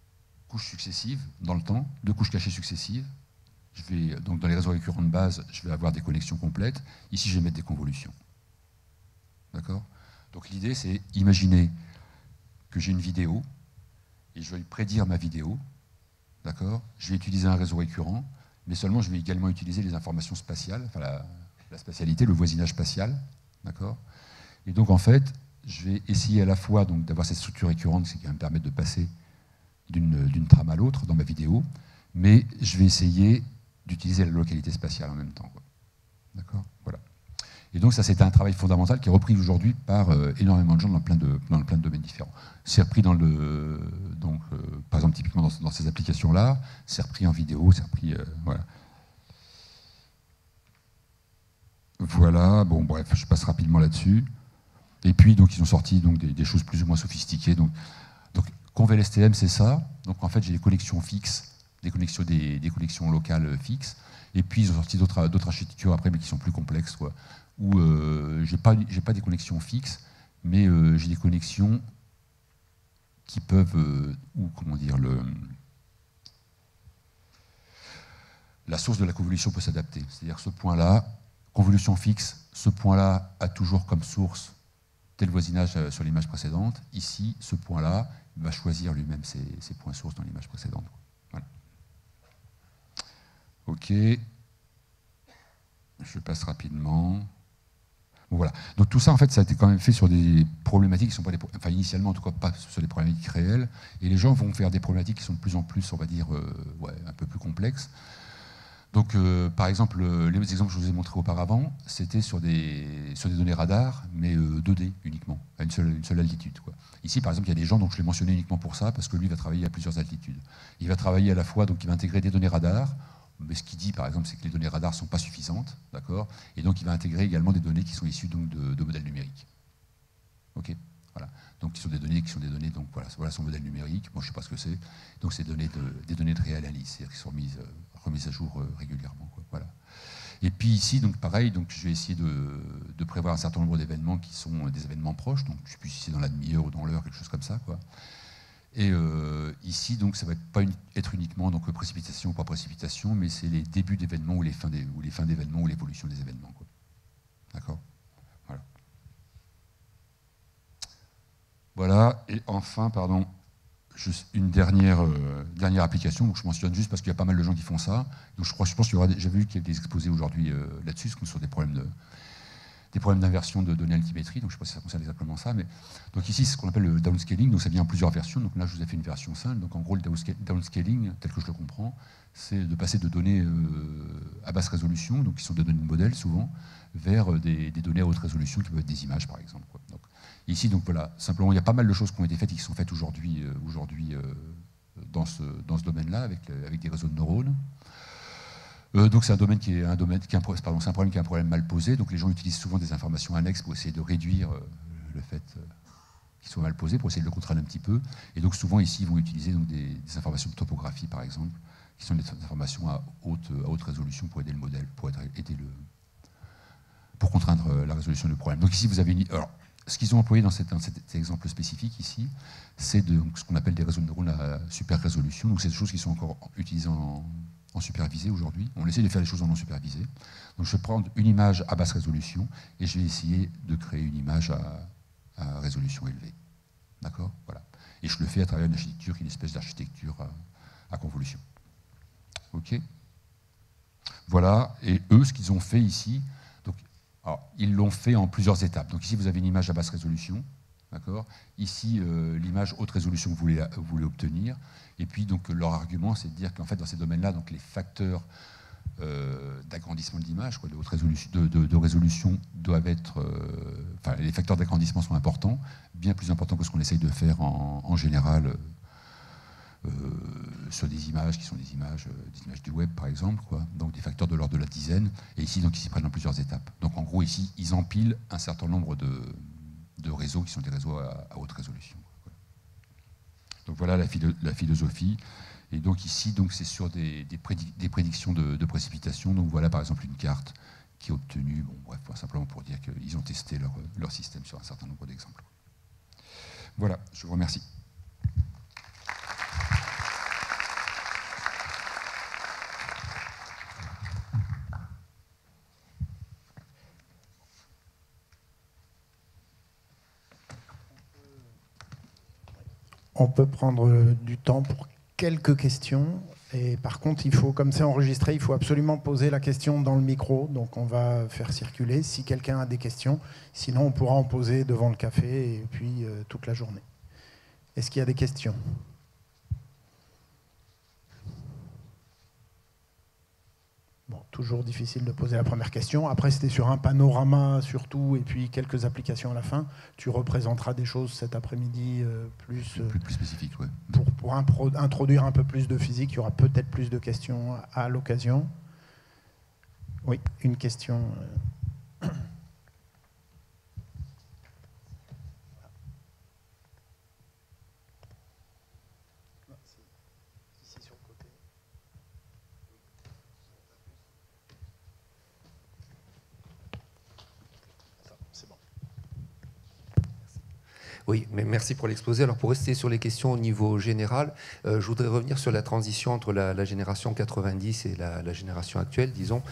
couches successives dans le temps, deux couches cachées successives. Je vais, donc dans les réseaux récurrents de base, je vais avoir des connexions complètes. Ici, je vais mettre des convolutions. D'accord? Donc l'idée, c'est imaginer que j'ai une vidéo et je vais prédire ma vidéo. D'accord? Je vais utiliser un réseau récurrent, mais seulement je vais également utiliser les informations spatiales, enfin la, la spatialité, le voisinage spatial. D'accord? Et donc en fait, je vais essayer à la fois d'avoir cette structure récurrente, ce qui va me permettre de passer d'une trame à l'autre dans ma vidéo, mais je vais essayer d'utiliser la localité spatiale en même temps. D'accord? Voilà. Et donc ça, c'était un travail fondamental qui est repris aujourd'hui par euh, énormément de gens dans plein de, dans plein de domaines différents. C'est repris dans le, donc, euh, par exemple, typiquement dans, dans ces applications-là, c'est repris en vidéo, c'est repris, euh, voilà. Voilà, bon, bref, je passe rapidement là-dessus. Et puis, donc, ils ont sorti donc, des, des choses plus ou moins sophistiquées. Donc, donc ConvLSTM, c'est ça. Donc, en fait, j'ai des connexions fixes, des connexions, des, des connexions locales fixes. Et puis, ils ont sorti d'autres architectures après, mais qui sont plus complexes, quoi. Où euh, je n'ai pas, j'ai pas des connexions fixes, mais euh, j'ai des connexions qui peuvent, euh, ou comment dire, le, la source de la convolution peut s'adapter. C'est-à-dire ce point-là, convolution fixe, ce point-là a toujours comme source tel voisinage sur l'image précédente. Ici, ce point-là va choisir lui-même ses, ses points sources dans l'image précédente. Voilà. OK. Je passe rapidement. Bon, voilà. Donc tout ça, en fait, ça a été quand même fait sur des problématiques qui sont pas des, enfin initialement en tout cas pas sur des problématiques réelles, et les gens vont faire des problématiques qui sont de plus en plus, on va dire, euh, ouais, un peu plus complexes. Donc, euh, par exemple, les exemples que je vous ai montrés auparavant, c'était sur des, sur des données radar, mais euh, deux D uniquement, à une seule, une seule altitude, quoi. Ici, par exemple, il y a des gens, donc je l'ai mentionné uniquement pour ça, parce que lui va travailler à plusieurs altitudes. Il va travailler à la fois, donc il va intégrer des données radar, mais ce qu'il dit, par exemple, c'est que les données radar ne sont pas suffisantes, d'accord? Et donc, il va intégrer également des données qui sont issues donc, de, de modèles numériques. OK? Voilà. Donc, qui sont des données qui sont des données, donc voilà, voilà son modèle numérique. Moi, je ne sais pas ce que c'est. Donc, c'est données de, des données de réanalyse, c'est-à-dire qui sont remises, euh, remises à jour euh, régulièrement, quoi. Voilà. Et puis ici, donc pareil, donc je vais essayer de, de prévoir un certain nombre d'événements qui sont des événements proches. Donc, je ne sais plus si c'est dans la demi-heure ou dans l'heure, quelque chose comme ça, quoi. Et euh, ici, donc, ça va être pas une, être uniquement donc précipitation ou pas précipitation, mais c'est les débuts d'événements ou les fins des, ou les fins d'événements ou l'évolution des événements, quoi. D'accord? Voilà. Voilà. Et enfin, pardon, juste une dernière, euh, dernière application. Donc, je mentionne juste parce qu'il y a pas mal de gens qui font ça. Donc, je crois, je pense qu'il y aura, j'avais vu qu'il y a des exposés aujourd'hui euh, là-dessus, sur des problèmes de des problèmes d'inversion de données altimétrie, donc je ne sais pas si ça concerne exactement ça, mais donc ici c'est ce qu'on appelle le downscaling, donc ça vient en plusieurs versions, donc là je vous ai fait une version simple, donc en gros le downscaling, tel que je le comprends, c'est de passer de données euh, à basse résolution, donc qui sont des données de modèle souvent, vers des, des données à haute résolution qui peuvent être des images par exemple, quoi. Donc, ici donc voilà, simplement il y a pas mal de choses qui ont été faites et qui sont faites aujourd'hui euh, aujourd'hui euh, dans ce, dans ce domaine-là, avec, avec des réseaux de neurones. Euh, donc c'est un domaine qui est un domaine qui est un, pardon, c'est un problème qui est un problème mal posé. Donc les gens utilisent souvent des informations annexes pour essayer de réduire euh, le fait euh, qu'il soit mal posé, pour essayer de le contraindre un petit peu. Et donc souvent ici ils vont utiliser donc, des, des informations de topographie par exemple, qui sont des informations à haute, à haute résolution pour aider le modèle, pour aider le, pour contraindre la résolution du problème. Donc ici vous avez une, alors, ce qu'ils ont employé dans, cette, dans cet exemple spécifique ici, c'est de, ce qu'on appelle des réseaux de neurones à super résolution. Donc c'est des choses qui sont encore utilisées en en supervisé aujourd'hui. On essaie de faire les choses en non supervisé. Donc je vais prendre une image à basse résolution et je vais essayer de créer une image à, à résolution élevée. D'accord? Voilà. Et je le fais à travers une architecture qui est une espèce d'architecture à, à convolution. OK? Voilà. Et eux, ce qu'ils ont fait ici, donc, alors, ils l'ont fait en plusieurs étapes. Donc ici, vous avez une image à basse résolution. D'accord? Ici, euh, l'image haute résolution que vous voulez, vous voulez obtenir. Et puis, donc, leur argument, c'est de dire qu'en fait, dans ces domaines-là, donc, les facteurs euh, d'agrandissement de l'image, de, haute résolution, de, de, de résolution, doivent être... Euh, enfin, les facteurs d'agrandissement sont importants, bien plus importants que ce qu'on essaye de faire en, en général euh, sur des images qui sont des images, euh, des images du web, par exemple, quoi. Donc, des facteurs de l'ordre de la dizaine. Et ici, donc, ils s'y prennent en plusieurs étapes. Donc, en gros, ici, ils empilent un certain nombre de... de réseaux qui sont des réseaux à, à haute résolution. Donc voilà la, philo, la philosophie. Et donc ici, donc c'est sur des, des, prédic des prédictions de, de précipitation. Donc voilà par exemple une carte qui est obtenue, bon bref, simplement pour dire qu'ils ont testé leur, leur système sur un certain nombre d'exemples. Voilà, je vous remercie. on peut prendre du temps pour quelques questions. Et par contre, il faut, comme c'est enregistré, il faut absolument poser la question dans le micro. Donc on va faire circuler si quelqu'un a des questions. Sinon, on pourra en poser devant le café et puis euh, toute la journée. Est-ce qu'il y a des questions ? Bon, toujours difficile de poser la première question. Après, c'était sur un panorama surtout, et puis quelques applications à la fin. Tu représenteras des choses cet après-midi euh, plus, euh, plus, plus spécifiques, ouais. Pour, pour impro- introduire un peu plus de physique, il y aura peut-être plus de questions à, à l'occasion. Oui, une question. Euh... Oui, mais merci pour l'exposé. Alors pour rester sur les questions au niveau général, euh, je voudrais revenir sur la transition entre la, la génération quatre-vingt-dix et la, la génération actuelle, disons,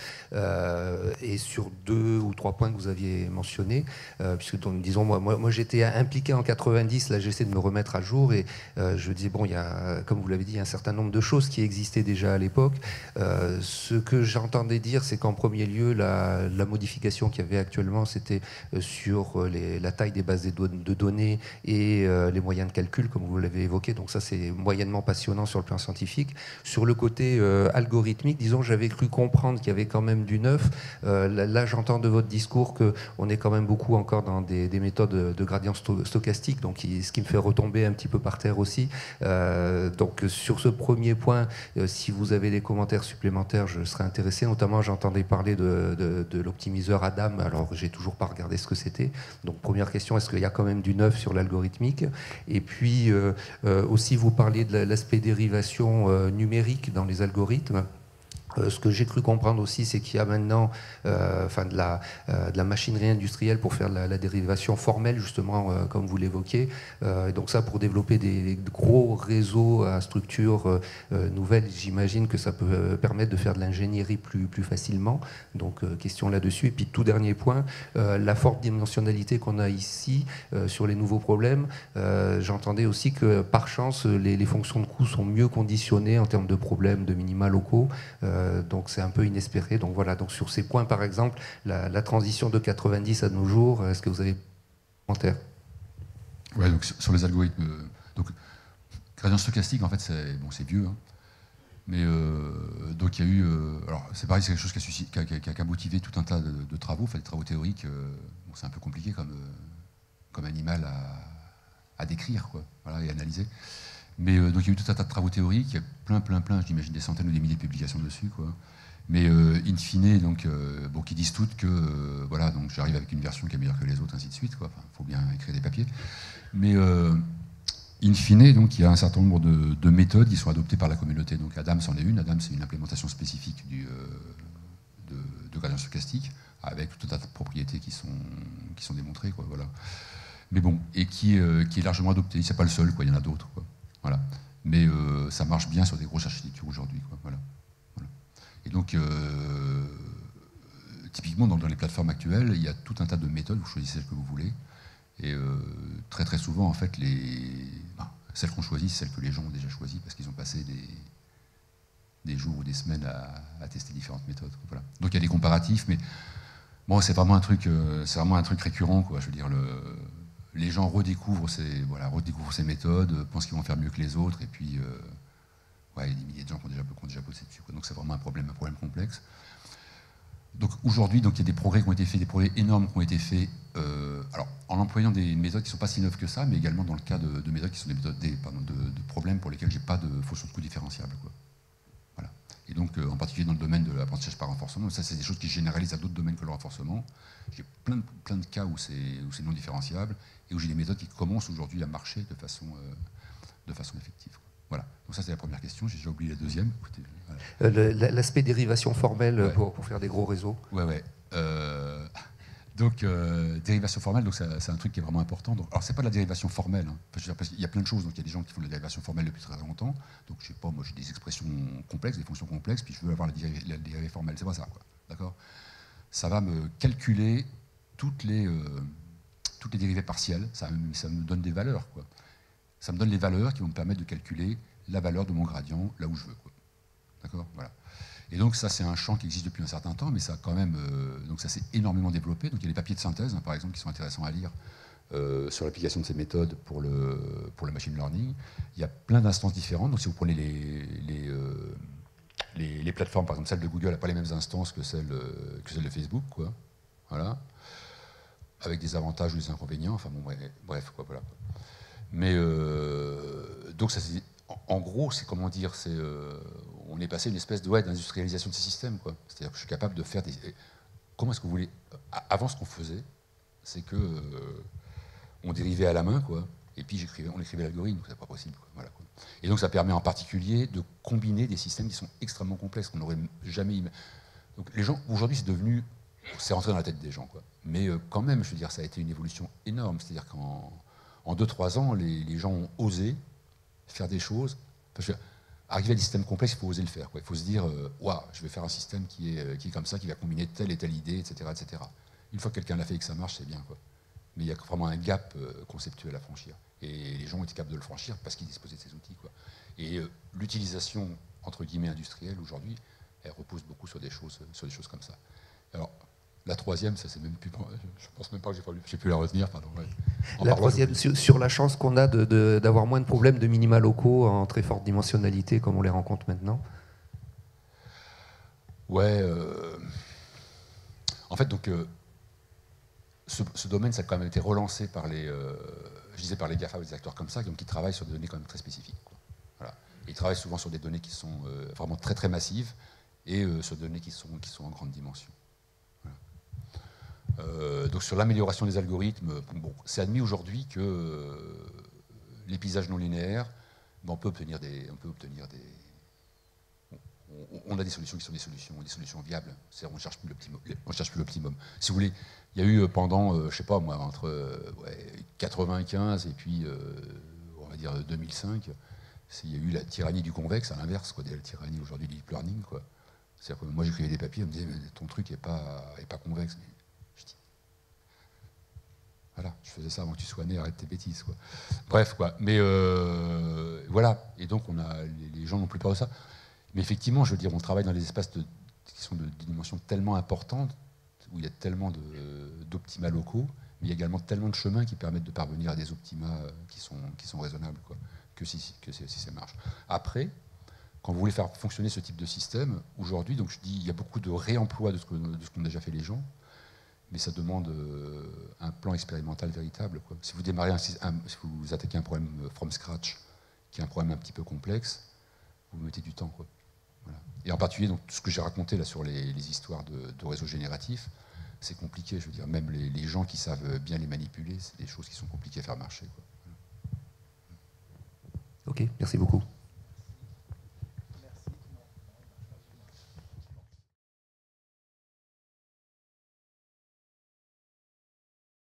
euh, et sur deux ou trois points que vous aviez mentionnés. Euh, puisque, donc, disons, moi, moi, moi j'étais impliqué en quatre-vingt-dix, là j'essaie de me remettre à jour, et euh, je disais, bon, il y a, comme vous l'avez dit, il y a un certain nombre de choses qui existaient déjà à l'époque. Euh, ce que j'entendais dire, c'est qu'en premier lieu, la, la modification qu'il y avait actuellement, c'était sur les, la taille des bases de, de données et euh, les moyens de calcul, comme vous l'avez évoqué. Donc ça, c'est moyennement passionnant sur le plan scientifique. Sur le côté euh, algorithmique, disons, j'avais cru comprendre qu'il y avait quand même du neuf. Euh, là, là j'entends de votre discours qu'on est quand même beaucoup encore dans des, des méthodes de gradient sto stochastique, donc qui, ce qui me fait retomber un petit peu par terre aussi. Euh, donc sur ce premier point, euh, si vous avez des commentaires supplémentaires, je serais intéressé. Notamment, j'entendais parler de, de, de l'optimiseur Adam. Alors, j'ai toujours pas regardé ce que c'était. Donc, première question, est-ce qu'il y a quand même du neuf sur l'algorithmique? Et puis, euh, euh, aussi, vous parliez de l'aspect dérivation euh, numérique dans les algorithmes. Euh, ce que j'ai cru comprendre aussi, c'est qu'il y a maintenant euh, enfin de, la, euh, de la machinerie industrielle pour faire la, la dérivation formelle, justement, euh, comme vous l'évoquiez. Euh, et donc ça, pour développer des, des gros réseaux à structure euh, nouvelle, j'imagine que ça peut permettre de faire de l'ingénierie plus, plus facilement. Donc, euh, question là-dessus. Et puis, tout dernier point, euh, la forte dimensionnalité qu'on a ici euh, sur les nouveaux problèmes. Euh, J'entendais aussi que, par chance, les, les fonctions de coût sont mieux conditionnées en termes de problèmes de minima locaux. Euh, donc c'est un peu inespéré. Donc voilà, donc sur ces points par exemple, la, la transition de quatre-vingt-dix à nos jours, est-ce que vous avez des commentaires? Ouais, donc sur les algorithmes, euh, donc gradient stochastique en fait c'est bon, c'est vieux, hein, mais euh, donc il y a eu, euh, alors c'est pareil, c'est quelque chose qui a, suscité, qui, a, qui, a, qui a motivé tout un tas de, de travaux, enfin des travaux théoriques. Euh, bon, c'est un peu compliqué comme euh, comme animal à, à décrire quoi, voilà, et analyser. Mais euh, donc il y a eu tout un tas de travaux théoriques, il y a plein, plein, plein, j'imagine des centaines ou des milliers de publications dessus, quoi. Mais euh, in fine, donc, euh, bon, qui disent toutes que euh, voilà, donc j'arrive avec une version qui est meilleure que les autres, ainsi de suite, quoi. Enfin, faut bien écrire des papiers. Mais euh, in fine, donc il y a un certain nombre de, de méthodes qui sont adoptées par la communauté. Donc Adam c'en est une. Adam c'est une implémentation spécifique du, euh, de, de gradient stochastique avec tout un tas de propriétés qui sont qui sont démontrées, quoi. Voilà. Mais bon, et qui, euh, qui est largement adopté. C'est pas le seul, quoi. Il y en a d'autres, quoi. Voilà. Mais euh, ça marche bien sur des grosses architectures aujourd'hui, quoi. Voilà. Voilà. Et donc, euh, typiquement, dans, dans les plateformes actuelles, il y a tout un tas de méthodes, vous choisissez celle que vous voulez. Et euh, très très souvent, en fait, les, ben, celles qu'on choisit, c'est celles que les gens ont déjà choisies, parce qu'ils ont passé des, des jours ou des semaines à, à tester différentes méthodes, quoi. Voilà. Donc il y a des comparatifs, mais bon, c'est vraiment un truc, euh, c'est vraiment un truc récurrent, quoi. Je veux dire, le... les gens redécouvrent ces, voilà, redécouvrent ces méthodes, pensent qu'ils vont faire mieux que les autres, et puis euh, ouais, il y a des milliers de gens qui ont déjà, qui ont déjà bossé dessus, quoi. Donc c'est vraiment un problème, un problème complexe. Donc aujourd'hui, donc, il y a des progrès qui ont été faits, des progrès énormes qui ont été faits, euh, alors, en employant des méthodes qui ne sont pas si neuves que ça, mais également dans le cas de, de méthodes qui sont des méthodes des, pardon, de, de problèmes pour lesquels j'ai pas de fonction de coût différenciable, quoi. Voilà. Et donc, euh, en particulier dans le domaine de l'apprentissage par renforcement, ça c'est des choses qui généralisent à d'autres domaines que le renforcement. J'ai plein de, plein de cas où c'est non différenciable et où j'ai des méthodes qui commencent aujourd'hui à marcher de façon, euh, de façon effective, quoi. Voilà. Donc ça c'est la première question. J'ai déjà oublié la deuxième. Écoutez, voilà. euh, L'aspect dérivation formelle, ouais. pour, pour faire des gros réseaux. Ouais, ouais. Euh, donc euh, dérivation formelle, donc c'est un truc qui est vraiment important. Donc, alors c'est pas de la dérivation formelle, hein, parce que, parce qu'il y a plein de choses. Donc il y a des gens qui font de la dérivation formelle depuis très longtemps. Donc je sais pas, moi j'ai des expressions complexes, des fonctions complexes, puis je veux avoir la dérivée, la dérivée formelle. C'est pas ça, quoi. D'accord. Ça va me calculer toutes les, euh, toutes les dérivées partielles, ça, ça me donne des valeurs, quoi. ça me donne les valeurs qui vont me permettre de calculer la valeur de mon gradient là où je veux. D'accord, voilà. Et donc ça, c'est un champ qui existe depuis un certain temps, mais ça a quand même, euh, donc ça s'est énormément développé. Donc il y a les papiers de synthèse, hein, par exemple, qui sont intéressants à lire euh, sur l'application de ces méthodes pour le, pour le machine learning. Il y a plein d'instances différentes. Donc si vous prenez les, les, euh, les, les plateformes, par exemple celle de Google n'a pas les mêmes instances que celle, euh, que celle de Facebook, quoi. Voilà. Avec des avantages ou des inconvénients. Enfin bon, bref, quoi, voilà. Mais euh, donc ça, c'est, en, en gros, c'est comment dire, c'est euh, on est passé à une espèce de ouais, d'industrialisation de ces systèmes, quoi. C'est-à-dire que je suis capable de faire des. Comment est-ce que vous voulez. Avant, ce qu'on faisait, c'est que euh, on dérivait à la main, quoi. Et puis j'écrivais, on écrivait l'algorithme, c'est pas possible, quoi. Voilà, quoi. Et donc ça permet en particulier de combiner des systèmes qui sont extrêmement complexes qu'on n'aurait jamais. Donc les gens aujourd'hui, c'est devenu, c'est rentré dans la tête des gens, quoi. Mais euh, quand même, je veux dire, ça a été une évolution énorme. C'est-à-dire qu'en en deux trois ans, les, les gens ont osé faire des choses. Parce que, arriver à des systèmes complexes, il faut oser le faire, quoi. Il faut se dire, waouh, wow, je vais faire un système qui est, qui est comme ça, qui va combiner telle et telle idée, et cetera, et cetera. Une fois que quelqu'un l'a fait et que ça marche, c'est bien, quoi. Mais il y a vraiment un gap euh, conceptuel à franchir. Et les gens ont été capables de le franchir parce qu'ils disposaient de ces outils, quoi. Et euh, l'utilisation, entre guillemets, industrielle, aujourd'hui, elle repose beaucoup sur des choses, sur des choses comme ça. Alors, la troisième, ça c'est même plus. Je pense même pas que j'ai, pas, j'ai pu la retenir. Pardon, ouais. La troisième, sur, sur la chance qu'on a de, de, d'avoir moins de problèmes de minima locaux en très forte dimensionnalité comme on les rencontre maintenant. Ouais. Euh, en fait, donc, euh, ce, ce domaine, ça a quand même été relancé par les, euh, je disais par les GAFA, des acteurs comme ça, donc, qui travaillent sur des données quand même très spécifiques, quoi. Voilà. Ils travaillent souvent sur des données qui sont euh, vraiment très très massives et euh, sur des données qui sont, qui sont en grande dimension. Euh, donc sur l'amélioration des algorithmes, bon, c'est admis aujourd'hui que euh, les paysages non linéaires, ben on peut obtenir des, on peut obtenir des, on, on a des solutions qui sont des solutions, des solutions viables. C'est-à-dire on cherche plus l'optimum, on cherche plus l'optimum. Si vous voulez, il y a eu pendant, euh, je sais pas moi, entre euh, ouais, quatre-vingt-quinze et puis euh, on va dire deux mille cinq, il y a eu la tyrannie du convexe à l'inverse, quoi, la tyrannie aujourd'hui du deep learning, quoi. C'est-à-dire que moi j'écrivais des papiers, on me disait mais ton truc est pas, est pas convexe. Mais voilà, je faisais ça avant que tu sois né, arrête tes bêtises, quoi. Bref, quoi. Mais euh, voilà, et donc on a, les, les gens n'ont plus peur de ça. Mais effectivement, je veux dire, on travaille dans des espaces de, qui sont de, de dimensions tellement importantes, où il y a tellement de, d'optima locaux, mais il y a également tellement de chemins qui permettent de parvenir à des optima qui sont, qui sont raisonnables, quoi, que, si, que si, si ça marche. Après, quand vous voulez faire fonctionner ce type de système, aujourd'hui, donc je dis, il y a beaucoup de réemploi de ce, que, de ce qu'ont déjà fait les gens, mais ça demande euh, un plan expérimental véritable, quoi. Si vous démarrez un, un, si vous attaquez un problème from scratch, qui est un problème un petit peu complexe, vous mettez du temps, quoi. Voilà. Et en particulier, donc, tout ce que j'ai raconté là sur les, les histoires de, de réseaux génératifs, c'est compliqué. Je veux dire, même les, les gens qui savent bien les manipuler, c'est des choses qui sont compliquées à faire marcher, quoi. Ok, merci beaucoup.